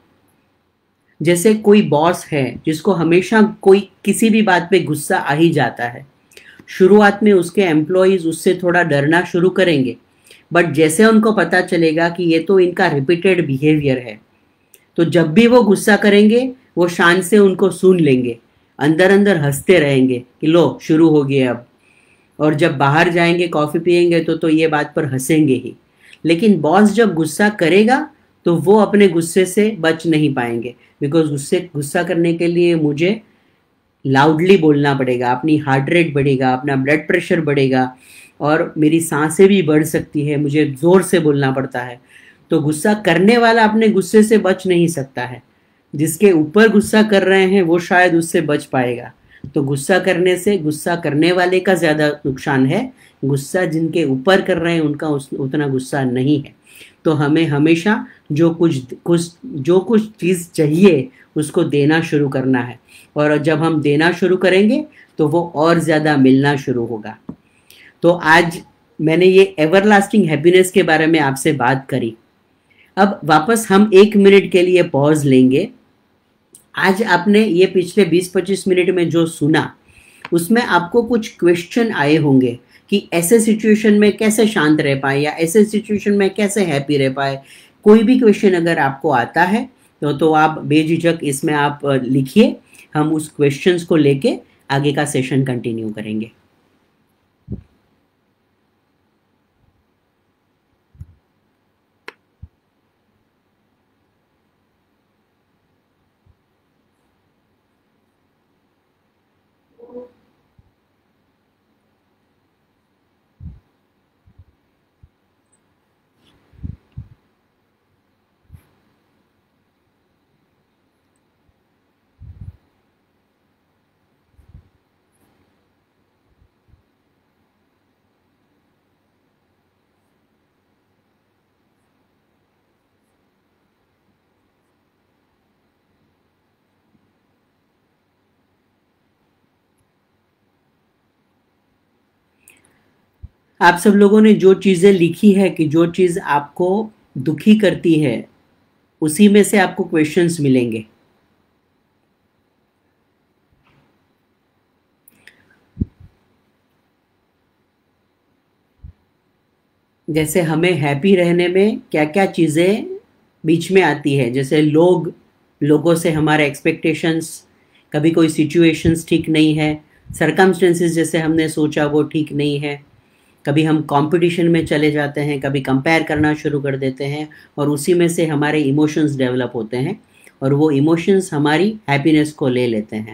जैसे कोई बॉस है जिसको हमेशा कोई किसी भी बात पे गुस्सा आ ही जाता है, शुरुआत में उसके एम्प्लॉयज़ उससे थोड़ा डरना शुरू करेंगे, बट जैसे उनको पता चलेगा कि ये तो इनका रिपीटेड बिहेवियर है, तो जब भी वो गुस्सा करेंगे, वो शान से उनको सुन लेंगे, अंदर अंदर हंसते रहेंगे कि लो शुरू हो गया अब। और जब बाहर जाएंगे कॉफ़ी पियेंगे तो ये बात पर हंसेंगे ही। लेकिन बॉस जब गुस्सा करेगा, तो वो अपने गुस्से से बच नहीं पाएंगे, बिकॉज गुस्सा करने के लिए मुझे लाउडली बोलना पड़ेगा, अपनी हार्ट रेट बढ़ेगा, अपना ब्लड प्रेशर बढ़ेगा, और मेरी सांसें भी बढ़ सकती है, मुझे ज़ोर से बोलना पड़ता है। तो गुस्सा करने वाला अपने गुस्से से बच नहीं सकता है, जिसके ऊपर गुस्सा कर रहे हैं वो शायद उससे बच पाएगा। तो गुस्सा करने से गुस्सा करने वाले का ज़्यादा नुकसान है, गुस्सा जिनके ऊपर कर रहे हैं उनका उतना गुस्सा नहीं है। तो हमें हमेशा जो कुछ चीज़ चाहिए उसको देना शुरू करना है, और जब हम देना शुरू करेंगे तो वो और ज़्यादा मिलना शुरू होगा। तो आज मैंने ये एवरलास्टिंग हैप्पीनेस के बारे में आपसे बात करी। अब वापस हम 1 मिनट के लिए पॉज लेंगे। आज आपने ये पिछले 20-25 मिनट में जो सुना, उसमें आपको कुछ क्वेश्चन आए होंगे कि ऐसे सिचुएशन में कैसे शांत रह पाए, या ऐसे सिचुएशन में कैसे हैप्पी रह पाए। कोई भी क्वेश्चन अगर आपको आता है तो आप बेझिझक इसमें आप लिखिए, हम उस क्वेश्चंस को लेके आगे का सेशन कंटिन्यू करेंगे। आप सब लोगों ने जो चीज़ें लिखी है कि जो चीज़ आपको दुखी करती है, उसी में से आपको क्वेश्चंस मिलेंगे। जैसे हमें हैप्पी रहने में क्या क्या चीज़ें बीच में आती है, जैसे लोगों से हमारे एक्सपेक्टेशंस, कभी कोई सिचुएशंस ठीक नहीं है, सरकमस्टेंसेस जैसे हमने सोचा वो ठीक नहीं है, कभी हम कंपटीशन में चले जाते हैं, कभी कंपेयर करना शुरू कर देते हैं, और उसी में से हमारे इमोशंस डेवलप होते हैं, और वो इमोशंस हमारी हैप्पीनेस को ले लेते हैं।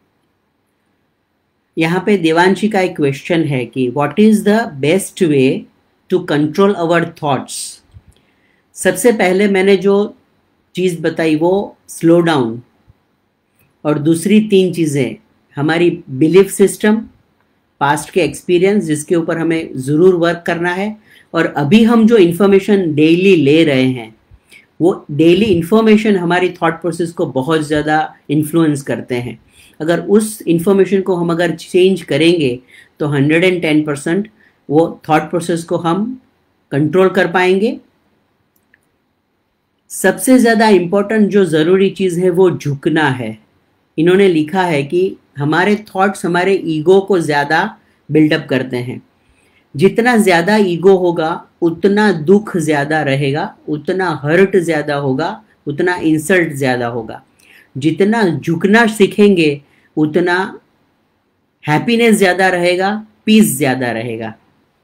यहाँ पे देवांशी का एक क्वेश्चन है कि what is the best way to control our thoughts. सबसे पहले मैंने जो चीज़ बताई वो स्लो डाउन, और दूसरी 3 चीज़ें हमारी बिलीफ सिस्टम, पास्ट के एक्सपीरियंस जिसके ऊपर हमें ज़रूर वर्क करना है, और अभी हम जो इन्फॉर्मेशन डेली ले रहे हैं, वो डेली इन्फॉर्मेशन हमारी थॉट प्रोसेस को बहुत ज़्यादा इन्फ्लुएंस करते हैं। अगर उस इन्फॉर्मेशन को हम अगर चेंज करेंगे, तो 110% वो थॉट प्रोसेस को हम कंट्रोल कर पाएंगे। सबसे ज़्यादा इम्पोर्टेंट जो ज़रूरी चीज़ है वो झुकना है। इन्होंने लिखा है कि हमारे थॉट्स हमारे ईगो को ज़्यादा बिल्डअप करते हैं। जितना ज़्यादा ईगो होगा, उतना दुख ज़्यादा रहेगा, उतना हर्ट ज़्यादा होगा, उतना इंसल्ट ज़्यादा होगा। जितना झुकना सीखेंगे, उतना हैप्पीनेस ज्यादा रहेगा, पीस ज्यादा रहेगा।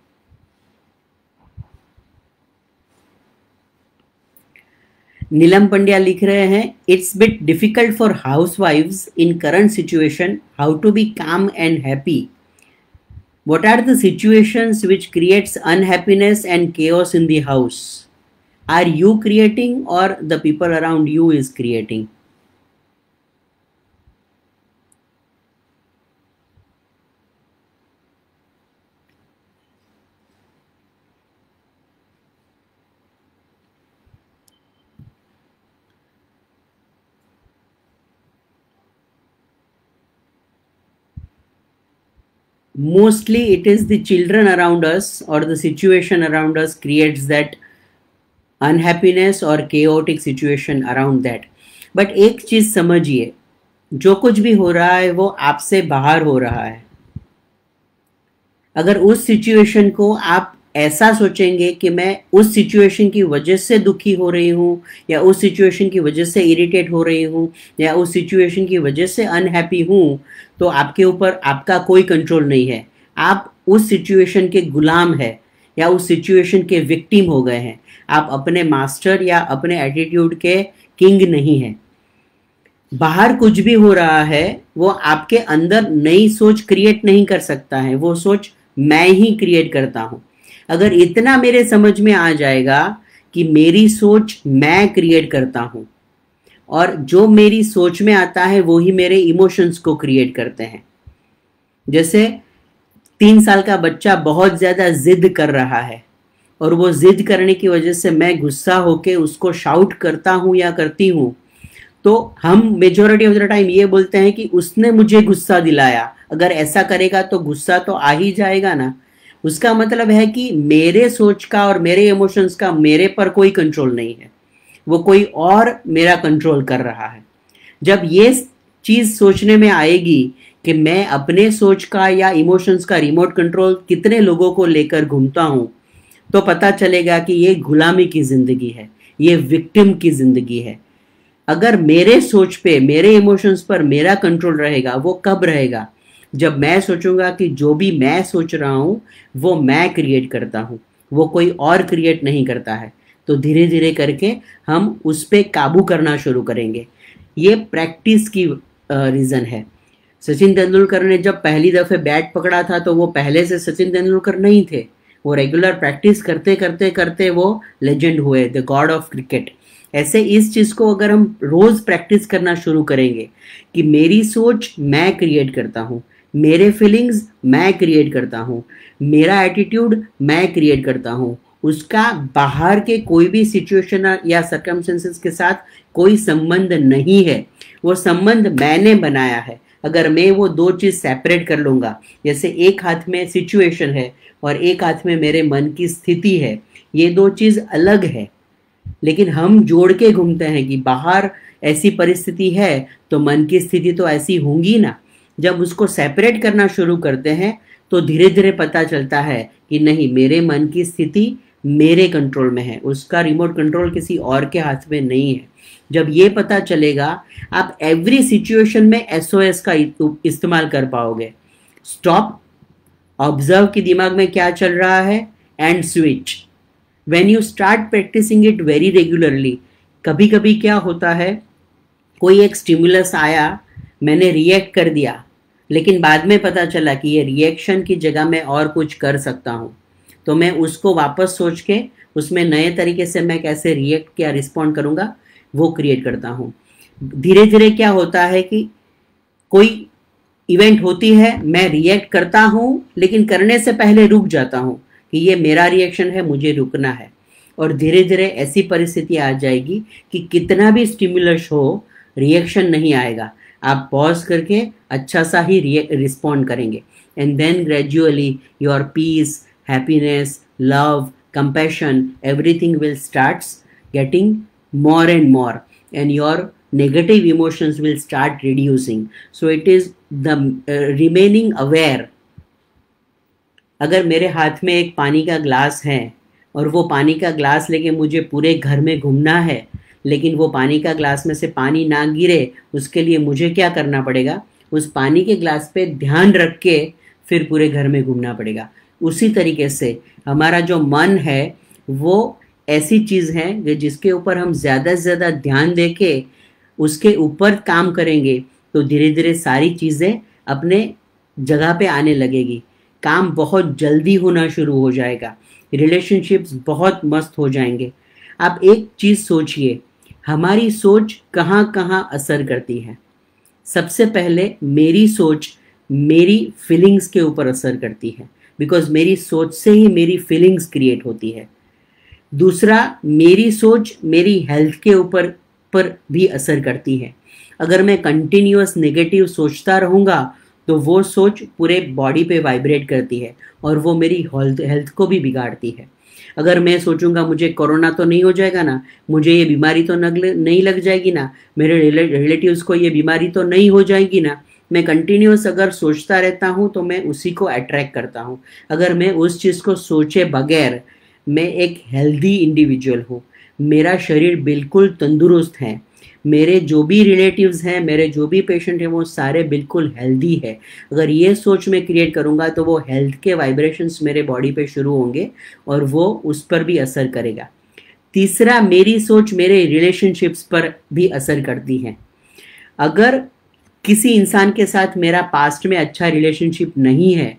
नीलम पंड्या लिख रहे हैं, it's bit difficult for housewives in current situation how to be calm and happy. What are the situations which creates unhappiness and chaos in the house? Are you creating or the people around you is creating? Mostly it is the children around us or the situation around us creates that unhappiness or chaotic situation around that. But एक चीज समझिए, जो कुछ भी हो रहा है वो आपसे बाहर हो रहा है। अगर उस सिचुएशन को आप ऐसा सोचेंगे कि मैं उस सिचुएशन की वजह से दुखी हो रही हूँ, या उस सिचुएशन की वजह से इरिटेट हो रही हूँ, या उस सिचुएशन की वजह से अनहैप्पी हूँ, तो आपके ऊपर आपका कोई कंट्रोल नहीं है। आप उस सिचुएशन के गुलाम है या उस सिचुएशन के विक्टिम हो गए हैं। आप अपने मास्टर या अपने एटीट्यूड के किंग नहीं हैं। बाहर कुछ भी हो रहा है वो आपके अंदर नई सोच क्रिएट नहीं कर सकता है, वो सोच मैं ही क्रिएट करता हूं। अगर इतना मेरे समझ में आ जाएगा कि मेरी सोच मैं क्रिएट करता हूं और जो मेरी सोच में आता है वो ही मेरे इमोशंस को क्रिएट करते हैं। जैसे 3 साल का बच्चा बहुत ज्यादा जिद कर रहा है और वो जिद करने की वजह से मैं गुस्सा होके उसको शाउट करता हूं या करती हूं, तो हम मेजॉरिटी ऑफ द टाइम ये बोलते हैं कि उसने मुझे गुस्सा दिलाया, अगर ऐसा करेगा तो गुस्सा तो आ ही जाएगा ना। उसका मतलब है कि मेरे सोच का और मेरे इमोशंस का मेरे पर कोई कंट्रोल नहीं है, वो कोई और मेरा कंट्रोल कर रहा है। जब ये चीज सोचने में आएगी कि मैं अपने सोच का या इमोशंस का रिमोट कंट्रोल कितने लोगों को लेकर घूमता हूं, तो पता चलेगा कि ये गुलामी की जिंदगी है, ये विक्टिम की जिंदगी है। अगर मेरे सोच पे, मेरे इमोशंस पर मेरा कंट्रोल रहेगा, वो कब रहेगा? जब मैं सोचूंगा कि जो भी मैं सोच रहा हूं वो मैं क्रिएट करता हूं, वो कोई और क्रिएट नहीं करता है। तो धीरे धीरे करके हम उस पे काबू करना शुरू करेंगे। ये प्रैक्टिस की रीजन है। सचिन तेंदुलकर ने जब पहली दफे बैट पकड़ा था तो वो पहले से सचिन तेंदुलकर नहीं थे, वो रेगुलर प्रैक्टिस करते करते करते वो लेजेंड हुए, द गॉड ऑफ क्रिकेट। ऐसे इस चीज को अगर हम रोज प्रैक्टिस करना शुरू करेंगे कि मेरी सोच मैं क्रिएट करता हूँ, मेरे फीलिंग्स मैं क्रिएट करता हूँ, मेरा एटीट्यूड मैं क्रिएट करता हूँ, उसका बाहर के कोई भी सिचुएशन या सर्कमस्टेंसेस के साथ कोई संबंध नहीं है, वो संबंध मैंने बनाया है। अगर मैं वो दो चीज सेपरेट कर लूंगा, जैसे एक हाथ में सिचुएशन है और एक हाथ में मेरे मन की स्थिति है, ये दो चीज अलग है, लेकिन हम जोड़ के घूमते हैं कि बाहर ऐसी परिस्थिति है तो मन की स्थिति तो ऐसी होंगी ना। जब उसको सेपरेट करना शुरू करते हैं तो धीरे धीरे पता चलता है कि नहीं, मेरे मन की स्थिति मेरे कंट्रोल में है, उसका रिमोट कंट्रोल किसी और के हाथ में नहीं है। जब ये पता चलेगा, आप एवरी सिचुएशन में एसओएस का इस्तेमाल कर पाओगे। स्टॉप, ऑब्जर्व कि दिमाग में क्या चल रहा है, and switch. When you start practising it very regularly, कभी कभी क्या होता है, कोई एक स्टिमुलस आया, मैंने रिएक्ट कर दिया, लेकिन बाद में पता चला कि ये रिएक्शन की जगह मैं और कुछ कर सकता हूँ, तो मैं उसको वापस सोच के उसमें नए तरीके से मैं कैसे रिएक्ट या रिस्पॉन्ड करूँगा वो क्रिएट करता हूँ। धीरे धीरे क्या होता है कि कोई इवेंट होती है, मैं रिएक्ट करता हूँ, लेकिन करने से पहले रुक जाता हूँ कि ये मेरा रिएक्शन है, मुझे रुकना है। और धीरे धीरे ऐसी परिस्थिति आ जाएगी कि कितना भी स्टिमुलस हो, रिएक्शन नहीं आएगा, आप पॉज करके अच्छा सा ही रिस्पॉन्ड करेंगे। And then gradually your peace, happiness, love, compassion, everything will starts getting more and more, and your negative emotions will start reducing. So it is the remaining aware. अगर मेरे हाथ में एक पानी का ग्लास है और वो पानी का ग्लास लेके मुझे पूरे घर में घूमना है, लेकिन वो पानी का ग्लास में से पानी ना गिरे, उसके लिए मुझे क्या करना पड़ेगा, उस पानी के ग्लास पे ध्यान रख के फिर पूरे घर में घूमना पड़ेगा। उसी तरीके से हमारा जो मन है वो ऐसी चीज़ है कि जिसके ऊपर हम ज़्यादा से ज़्यादा ध्यान दे के उसके ऊपर काम करेंगे तो धीरे धीरे सारी चीज़ें अपने जगह पे आने लगेगी। काम बहुत जल्दी होना शुरू हो जाएगा, रिलेशनशिप्स बहुत मस्त हो जाएंगे। आप एक चीज़ सोचिए, हमारी सोच कहाँ कहाँ असर करती है। सबसे पहले मेरी सोच मेरी फीलिंग्स के ऊपर असर करती है, बिकॉज मेरी सोच से ही मेरी फीलिंग्स क्रिएट होती है। दूसरा, मेरी सोच मेरी हेल्थ के ऊपर पर भी असर करती है। अगर मैं कंटिन्यूअस नेगेटिव सोचता रहूँगा तो वो सोच पूरे बॉडी पे वाइब्रेट करती है और वो मेरी हेल्थ को भी बिगाड़ती है। अगर मैं सोचूंगा मुझे कोरोना तो नहीं हो जाएगा ना, मुझे ये बीमारी तो नहीं लग जाएगी ना, मेरे रिलेटिव्स को ये बीमारी तो नहीं हो जाएगी ना, मैं कंटिन्यूअस अगर सोचता रहता हूँ तो मैं उसी को अट्रैक्ट करता हूँ। अगर मैं उस चीज़ को सोचे बगैर मैं एक हेल्दी इंडिविजुअल हूँ, मेरा शरीर बिल्कुल तंदुरुस्त है, मेरे जो भी रिलेटिव्स हैं, मेरे जो भी पेशेंट हैं वो सारे बिल्कुल हेल्दी है, अगर ये सोच मैं क्रिएट करूँगा तो वो हेल्थ के वाइब्रेशंस मेरे बॉडी पे शुरू होंगे और वो उस पर भी असर करेगा। तीसरा, मेरी सोच मेरे रिलेशनशिप्स पर भी असर करती है। अगर किसी इंसान के साथ मेरा पास्ट में अच्छा रिलेशनशिप नहीं है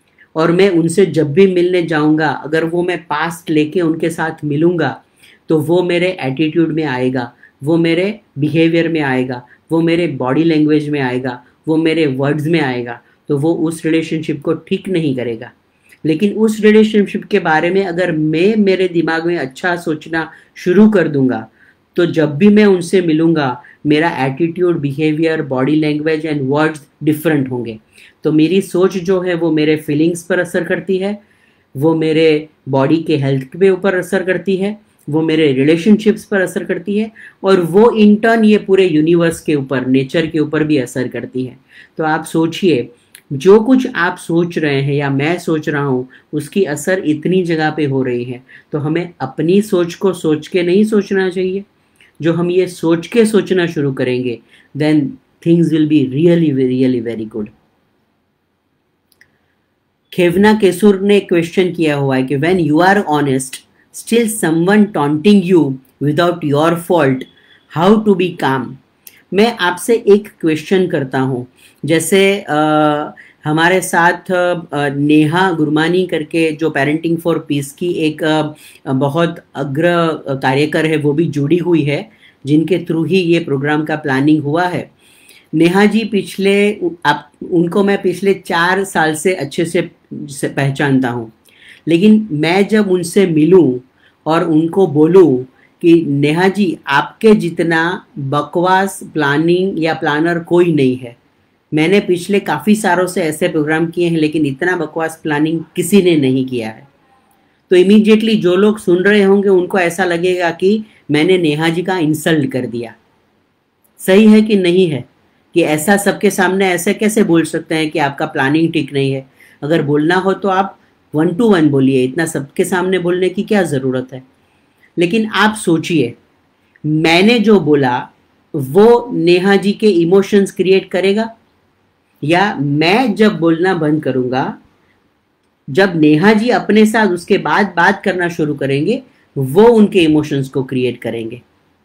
और मैं उनसे जब भी मिलने जाऊंगा अगर वो मैं पास्ट लेके उनके साथ मिलूंगा तो वो मेरे एटीट्यूड में आएगा, वो मेरे बिहेवियर में आएगा, वो मेरे बॉडी लैंग्वेज में आएगा, वो मेरे वर्ड्स में आएगा, तो वो उस रिलेशनशिप को ठीक नहीं करेगा। लेकिन उस रिलेशनशिप के बारे में अगर मैं मेरे दिमाग में अच्छा सोचना शुरू कर दूंगा तो जब भी मैं उनसे मिलूंगा मेरा attitude, behaviour, body language and words different होंगे। तो मेरी सोच जो है वो मेरे फीलिंग्स पर असर करती है, वो मेरे बॉडी के हेल्थ के ऊपर असर करती है, वो मेरे रिलेशनशिप्स पर असर करती है और वो इन टर्न ये पूरे यूनिवर्स के ऊपर, नेचर के ऊपर भी असर करती है। तो आप सोचिए, जो कुछ आप सोच रहे हैं या मैं सोच रहा हूँ उसकी असर इतनी जगह पे हो रही है, तो हमें अपनी सोच को सोच के नहीं सोचना चाहिए। जो हम ये सोच के सोचना शुरू करेंगे then things will be really really very good. Khevna Kesur ने क्वेश्चन किया हुआ है कि when you are honest still someone taunting you without your fault, how to be calm. मैं आपसे एक क्वेश्चन करता हूँ, जैसे हमारे साथ नेहा गुरमानी करके जो पेरेंटिंग फॉर पीस की एक बहुत अग्र कार्यकर है वो भी जुड़ी हुई है, जिनके थ्रू ही ये प्रोग्राम का प्लानिंग हुआ है। नेहा जी उनको मैं पिछले 4 साल से अच्छे से पहचानता हूँ, लेकिन मैं जब उनसे मिलूं और उनको बोलूं कि नेहा जी आपके जितना बकवास प्लानिंग या प्लानर कोई नहीं है, मैंने पिछले काफ़ी सालों से ऐसे प्रोग्राम किए हैं लेकिन इतना बकवास प्लानिंग किसी ने नहीं किया है, तो इमीडिएटली जो लोग सुन रहे होंगे उनको ऐसा लगेगा कि मैंने नेहा जी का इंसल्ट कर दिया। सही है कि नहीं है? कि ऐसा सबके सामने ऐसे कैसे बोल सकते हैं कि आपका प्लानिंग ठीक नहीं है? अगर बोलना हो तो आप 1 to 1 बोलिए, इतना सबके सामने बोलने की क्या ज़रूरत है? लेकिन आप सोचिए, मैंने जो बोला वो नेहा जी के इमोशंस क्रिएट करेगा, या मैं जब बोलना बंद करूंगा, जब नेहा जी अपने साथ उसके बाद बात करना शुरू करेंगे वो उनके इमोशंस को क्रिएट करेंगे।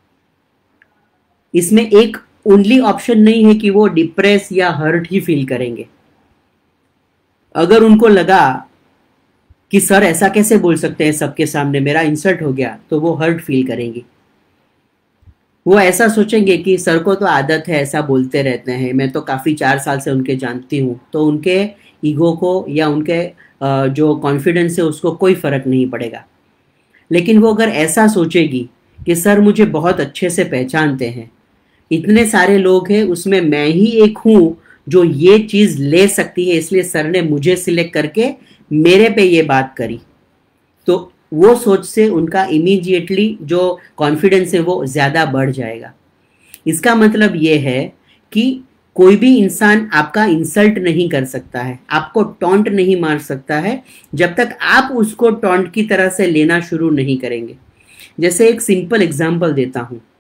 इसमें एक ओनली ऑप्शन नहीं है कि वो डिप्रेस या हर्ट ही फील करेंगे। अगर उनको लगा कि सर ऐसा कैसे बोल सकते हैं सबके सामने, मेरा इंसल्ट हो गया, तो वो हर्ट फील करेंगे। वो ऐसा सोचेंगे कि सर को तो आदत है, ऐसा बोलते रहते हैं, मैं तो काफ़ी 4 साल से उनके जानती हूँ, तो उनके ईगो को या उनके जो कॉन्फिडेंस है उसको कोई फ़र्क नहीं पड़ेगा। लेकिन वो अगर ऐसा सोचेगी कि सर मुझे बहुत अच्छे से पहचानते हैं, इतने सारे लोग हैं उसमें मैं ही एक हूँ जो ये चीज़ ले सकती है, इसलिए सर ने मुझे सिलेक्ट करके मेरे पे ये बात करी, तो वो सोच से उनका इमीडिएटली जो कॉन्फिडेंस है वो ज़्यादा बढ़ जाएगा। इसका मतलब ये है कि कोई भी इंसान आपका इंसल्ट नहीं कर सकता है, आपको टॉन्ट नहीं मार सकता है जब तक आप उसको टॉन्ट की तरह से लेना शुरू नहीं करेंगे। जैसे एक सिंपल एग्जांपल देता हूँ,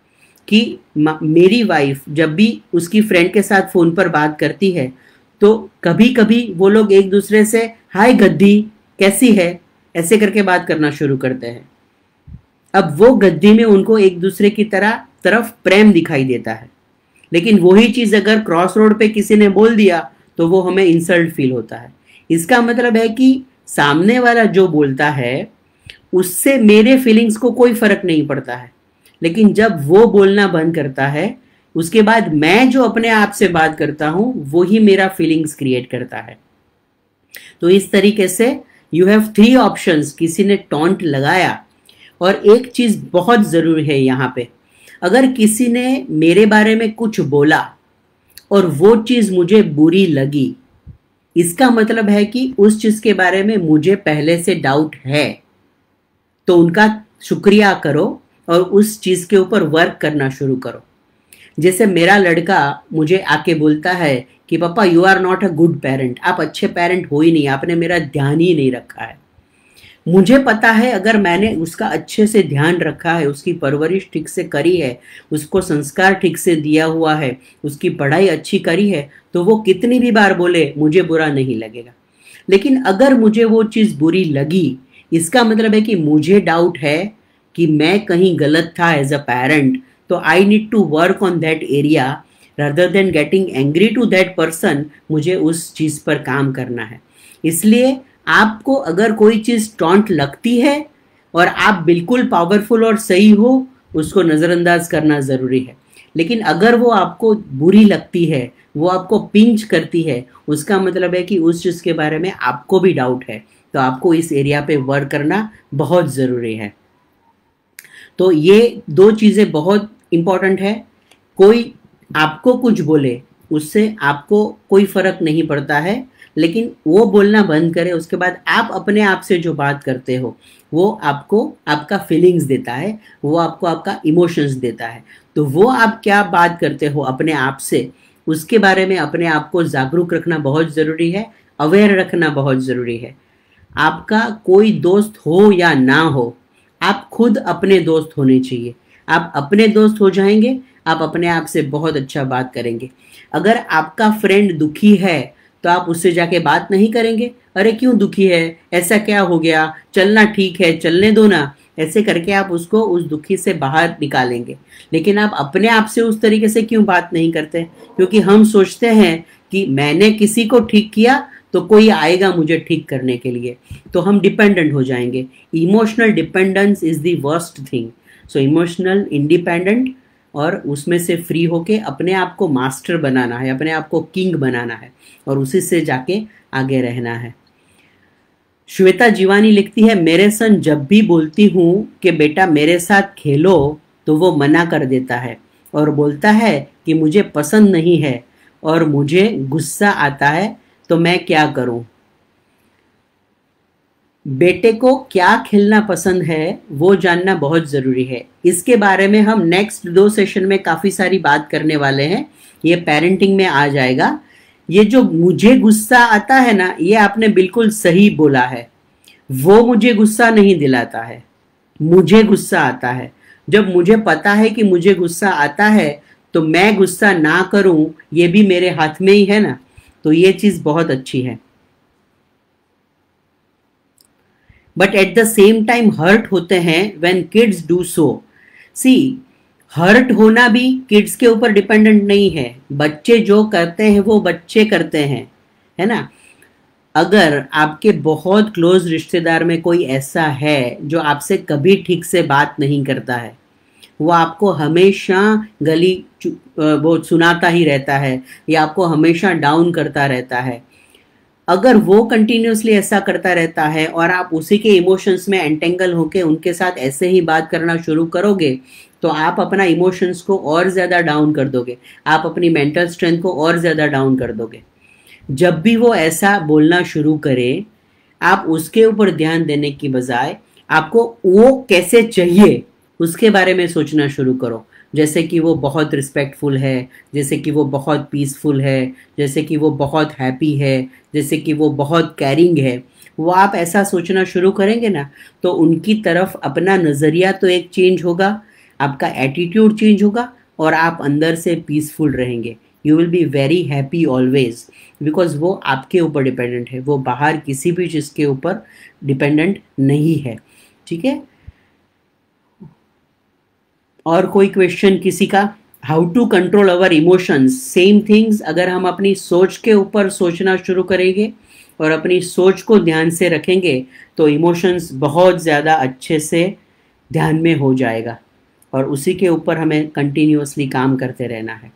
कि मेरी वाइफ जब भी उसकी फ्रेंड के साथ फ़ोन पर बात करती है तो कभी कभी वो लोग एक दूसरे से हाय गद्दी कैसी है ऐसे करके बात करना शुरू करते हैं। अब वो गद्दी में उनको एक दूसरे की तरफ प्रेम दिखाई देता है, लेकिन वही चीज़ अगर क्रॉस रोड पे किसी ने बोल दिया तो वो हमें इंसल्ट फील होता है। इसका मतलब है कि सामने वाला जो बोलता है उससे मेरे फीलिंग्स को कोई फर्क नहीं पड़ता है, लेकिन जब वो बोलना बंद करता है उसके बाद मैं जो अपने आप से बात करता हूं वो ही मेरा फीलिंग्स क्रिएट करता है। तो इस तरीके से यू हैव 3 ऑप्शंस। किसी ने टॉन्ट लगाया, और एक चीज बहुत जरूरी है यहाँ पे, अगर किसी ने मेरे बारे में कुछ बोला और वो चीज मुझे बुरी लगी, इसका मतलब है कि उस चीज के बारे में मुझे पहले से डाउट है। तो उनका शुक्रिया करो और उस चीज के ऊपर वर्क करना शुरू करो। जैसे मेरा लड़का मुझे आके बोलता है कि papa you are not a good parent, आप अच्छे पेरेंट हो ही नहीं, आपने मेरा ध्यान ही नहीं रखा है। मुझे पता है अगर मैंने उसका अच्छे से ध्यान रखा है, उसकी परवरिश ठीक से करी है, उसको संस्कार ठीक से दिया हुआ है, उसकी पढ़ाई अच्छी करी है, तो वो कितनी भी बार बोले मुझे बुरा नहीं लगेगा। लेकिन अगर मुझे वो चीज़ बुरी लगी, इसका मतलब है कि मुझे डाउट है कि मैं कहीं गलत था एज अ पेरेंट, तो I need to work on that area rather than getting angry to that person. मुझे उस चीज़ पर काम करना है। इसलिए आपको अगर कोई चीज़ टॉन्ट लगती है और आप बिल्कुल पावरफुल और सही हो, उसको नज़रअंदाज करना ज़रूरी है। लेकिन अगर वो आपको बुरी लगती है, वो आपको पिंच करती है, उसका मतलब है कि उस चीज़ के बारे में आपको भी डाउट है। तो आपको इस एरिया पे वर्क करना बहुत ज़रूरी है। तो ये 2 चीज़ें बहुत इम्पॉर्टेंट है। कोई आपको कुछ बोले उससे आपको कोई फ़र्क नहीं पड़ता है, लेकिन वो बोलना बंद करे, उसके बाद आप अपने आप से जो बात करते हो वो आपको आपका फीलिंग्स देता है, वो आपको आपका इमोशंस देता है। तो वो आप क्या बात करते हो अपने आप से, उसके बारे में अपने आप को जागरूक रखना बहुत ज़रूरी है, अवेयर रखना बहुत ज़रूरी है। आपका कोई दोस्त हो या ना हो, आप खुद अपने दोस्त होने चाहिए। आप अपने दोस्त हो जाएंगे, आप अपने आप से बहुत अच्छा बात करेंगे। अगर आपका फ्रेंड दुखी है तो आप उससे जाके बात नहीं करेंगे, अरे क्यों दुखी है, ऐसा क्या हो गया, चलना ठीक है, चलने दो ना, ऐसे करके आप उसको उस दुखी से बाहर निकालेंगे। लेकिन आप अपने आप से उस तरीके से क्यों बात नहीं करते? क्योंकि हम सोचते हैं कि मैंने किसी को ठीक किया तो कोई आएगा मुझे ठीक करने के लिए, तो हम डिपेंडेंट हो जाएंगे। Emotional dependence is the worst thing. So emotional independent, और उसमें से फ्री होके अपने आप को मास्टर बनाना है, अपने आप को किंग बनाना है, और उसी से जाके आगे रहना है। श्वेता जीवानी लिखती है, मेरे सन जब भी बोलती हूँ कि बेटा मेरे साथ खेलो तो वो मना कर देता है और बोलता है कि मुझे पसंद नहीं है और मुझे गुस्सा आता है, तो मैं क्या करूं? बेटे को क्या खेलना पसंद है वो जानना बहुत ज़रूरी है। इसके बारे में हम नेक्स्ट 2 सेशन में काफ़ी सारी बात करने वाले हैं, ये पेरेंटिंग में आ जाएगा। ये जो मुझे गुस्सा आता है ना, ये आपने बिल्कुल सही बोला है, वो मुझे गुस्सा नहीं दिलाता है, मुझे गुस्सा आता है। जब मुझे पता है कि मुझे गुस्सा आता है तो मैं गुस्सा ना करूं, ये भी मेरे हाथ में ही है ना, तो ये चीज़ बहुत अच्छी है। But at the same time hurt होते हैं when kids do so. See, hurt होना भी किड्स के ऊपर डिपेंडेंट नहीं है। बच्चे जो करते हैं वो बच्चे करते हैं, है ना। अगर आपके बहुत क्लोज रिश्तेदार में कोई ऐसा है जो आपसे कभी ठीक से बात नहीं करता है, वो आपको हमेशा गली वो सुनाता ही रहता है या आपको हमेशा डाउन करता रहता है, अगर वो कंटिन्यूसली ऐसा करता रहता है और आप उसी के इमोशंस में एंटेंगल होके उनके साथ ऐसे ही बात करना शुरू करोगे, तो आप अपना इमोशंस को और ज़्यादा डाउन कर दोगे, आप अपनी मेंटल स्ट्रेंथ को और ज़्यादा डाउन कर दोगे। जब भी वो ऐसा बोलना शुरू करे, आप उसके ऊपर ध्यान देने की बजाय आपको वो कैसे चाहिए उसके बारे में सोचना शुरू करो। जैसे कि वो बहुत रिस्पेक्टफुल है, जैसे कि वो बहुत पीसफुल है, जैसे कि वो बहुत हैप्पी है, जैसे कि वो बहुत कैरिंग है। वो आप ऐसा सोचना शुरू करेंगे ना, तो उनकी तरफ अपना नज़रिया तो एक चेंज होगा, आपका एटीट्यूड चेंज होगा और आप अंदर से पीसफुल रहेंगे। You will be very happy always, because वो आपके ऊपर डिपेंडेंट है, वो बाहर किसी भी चीज़ के ऊपर डिपेंडेंट नहीं है। ठीक है, और कोई क्वेश्चन किसी का? How to control our emotions, same things. अगर हम अपनी सोच के ऊपर सोचना शुरू करेंगे और अपनी सोच को ध्यान से रखेंगे तो इमोशंस बहुत ज़्यादा अच्छे से ध्यान में हो जाएगा, और उसी के ऊपर हमें कंटिन्यूअसली काम करते रहना है।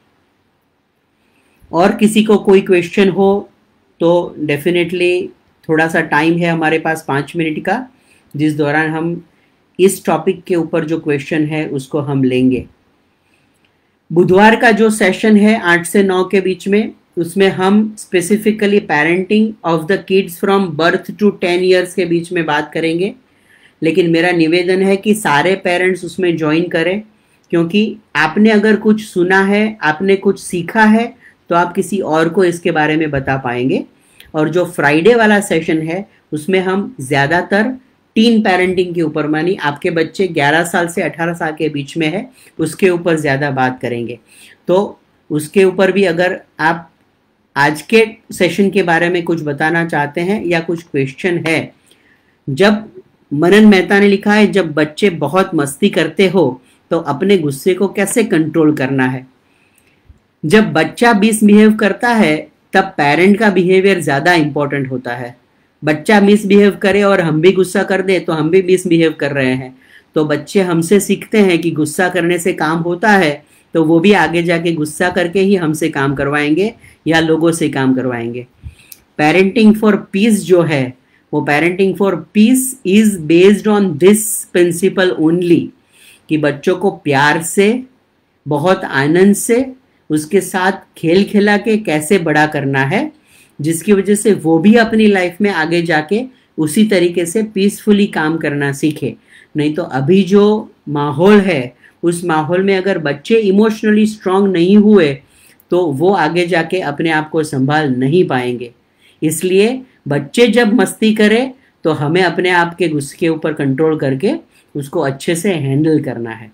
और किसी को कोई क्वेश्चन हो तो डेफिनेटली थोड़ा सा टाइम है हमारे पास 5 मिनट का, जिस दौरान हम इस टॉपिक के ऊपर जो क्वेश्चन है उसको हम लेंगे। बुधवार का जो सेशन है 8 से 9 के बीच में, उसमें हम specifically parenting of the kids from birth to 10 years के बीच में बात करेंगे। लेकिन मेरा निवेदन है कि सारे पेरेंट्स उसमें ज्वाइन करें, क्योंकि आपने अगर कुछ सुना है, आपने कुछ सीखा है, तो आप किसी और को इसके बारे में बता पाएंगे। और जो फ्राइडे वाला सेशन है उसमें हम ज़्यादातर टीन पेरेंटिंग के ऊपर, मानी आपके बच्चे 11 साल से 18 साल के बीच में है, उसके ऊपर ज़्यादा बात करेंगे। तो उसके ऊपर भी अगर आप आज के सेशन के बारे में कुछ बताना चाहते हैं या कुछ क्वेश्चन है। जब मनन मेहता ने लिखा है, जब बच्चे बहुत मस्ती करते हो तो अपने गुस्से को कैसे कंट्रोल करना है। जब बच्चा मिसबिहेव करता है तब पेरेंट का बिहेवियर ज़्यादा इंपॉर्टेंट होता है। बच्चा मिसबिहेव करे और हम भी गुस्सा कर दे तो हम भी मिसबिहेव कर रहे हैं। तो बच्चे हमसे सीखते हैं कि गुस्सा करने से काम होता है, तो वो भी आगे जाके गुस्सा करके ही हमसे काम करवाएंगे या लोगों से काम करवाएंगे। पेरेंटिंग फॉर पीस जो है, वो parenting for peace is based on this principle only, कि बच्चों को प्यार से, बहुत आनंद से, उसके साथ खेल खिला के कैसे बड़ा करना है, जिसकी वजह से वो भी अपनी लाइफ में आगे जाके उसी तरीके से पीसफुली काम करना सीखे। नहीं तो अभी जो माहौल है उस माहौल में अगर बच्चे इमोशनली स्ट्रांग नहीं हुए तो वो आगे जाके अपने आप को संभाल नहीं पाएंगे। इसलिए बच्चे जब मस्ती करें तो हमें अपने आप के गुस्से के ऊपर कंट्रोल करके उसको अच्छे से हैंडल करना है।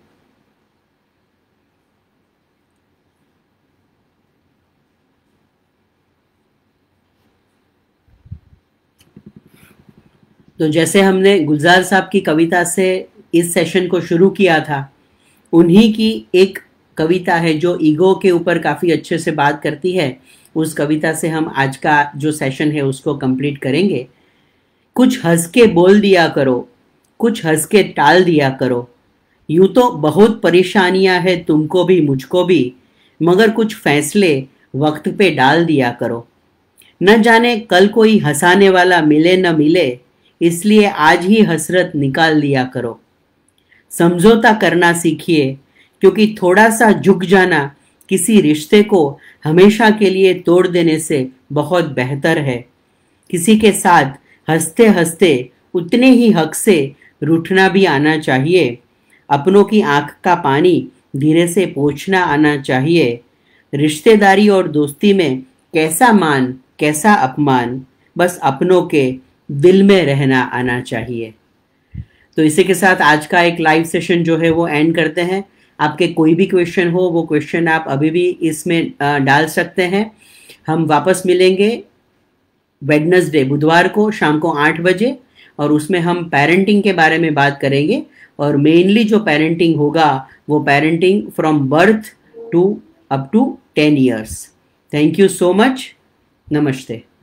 तो जैसे हमने गुलजार साहब की कविता से इस सेशन को शुरू किया था, उन्हीं की एक कविता है जो ईगो के ऊपर काफ़ी अच्छे से बात करती है। उस कविता से हम आज का जो सेशन है उसको कंप्लीट करेंगे। कुछ हंस के बोल दिया करो, कुछ हंस के टाल दिया करो, यूं तो बहुत परेशानियां हैं तुमको भी मुझको भी, मगर कुछ फैसले वक्त पे डाल दिया करो। न जाने कल कोई हंसाने वाला मिले न मिले, इसलिए आज ही हसरत निकाल दिया करो। समझौता करना सीखिए, क्योंकि थोड़ा सा झुक जाना किसी रिश्ते को हमेशा के लिए तोड़ देने से बहुत बेहतर है। किसी के साथ हंसते हंसते उतने ही हक से रूठना भी आना चाहिए। अपनों की आंख का पानी धीरे से पोंछना आना चाहिए। रिश्तेदारी और दोस्ती में कैसा मान कैसा अपमान, बस अपनों के दिल में रहना आना चाहिए। तो इसी के साथ आज का एक लाइव सेशन जो है वो एंड करते हैं। आपके कोई भी क्वेश्चन हो वो क्वेश्चन आप अभी भी इसमें डाल सकते हैं। हम वापस मिलेंगे वेडनेसडे, बुधवार को शाम को 8 बजे, और उसमें हम पेरेंटिंग के बारे में बात करेंगे। और मेनली जो पेरेंटिंग होगा वो parenting from birth to up to 10 years. Thank you so much. नमस्ते।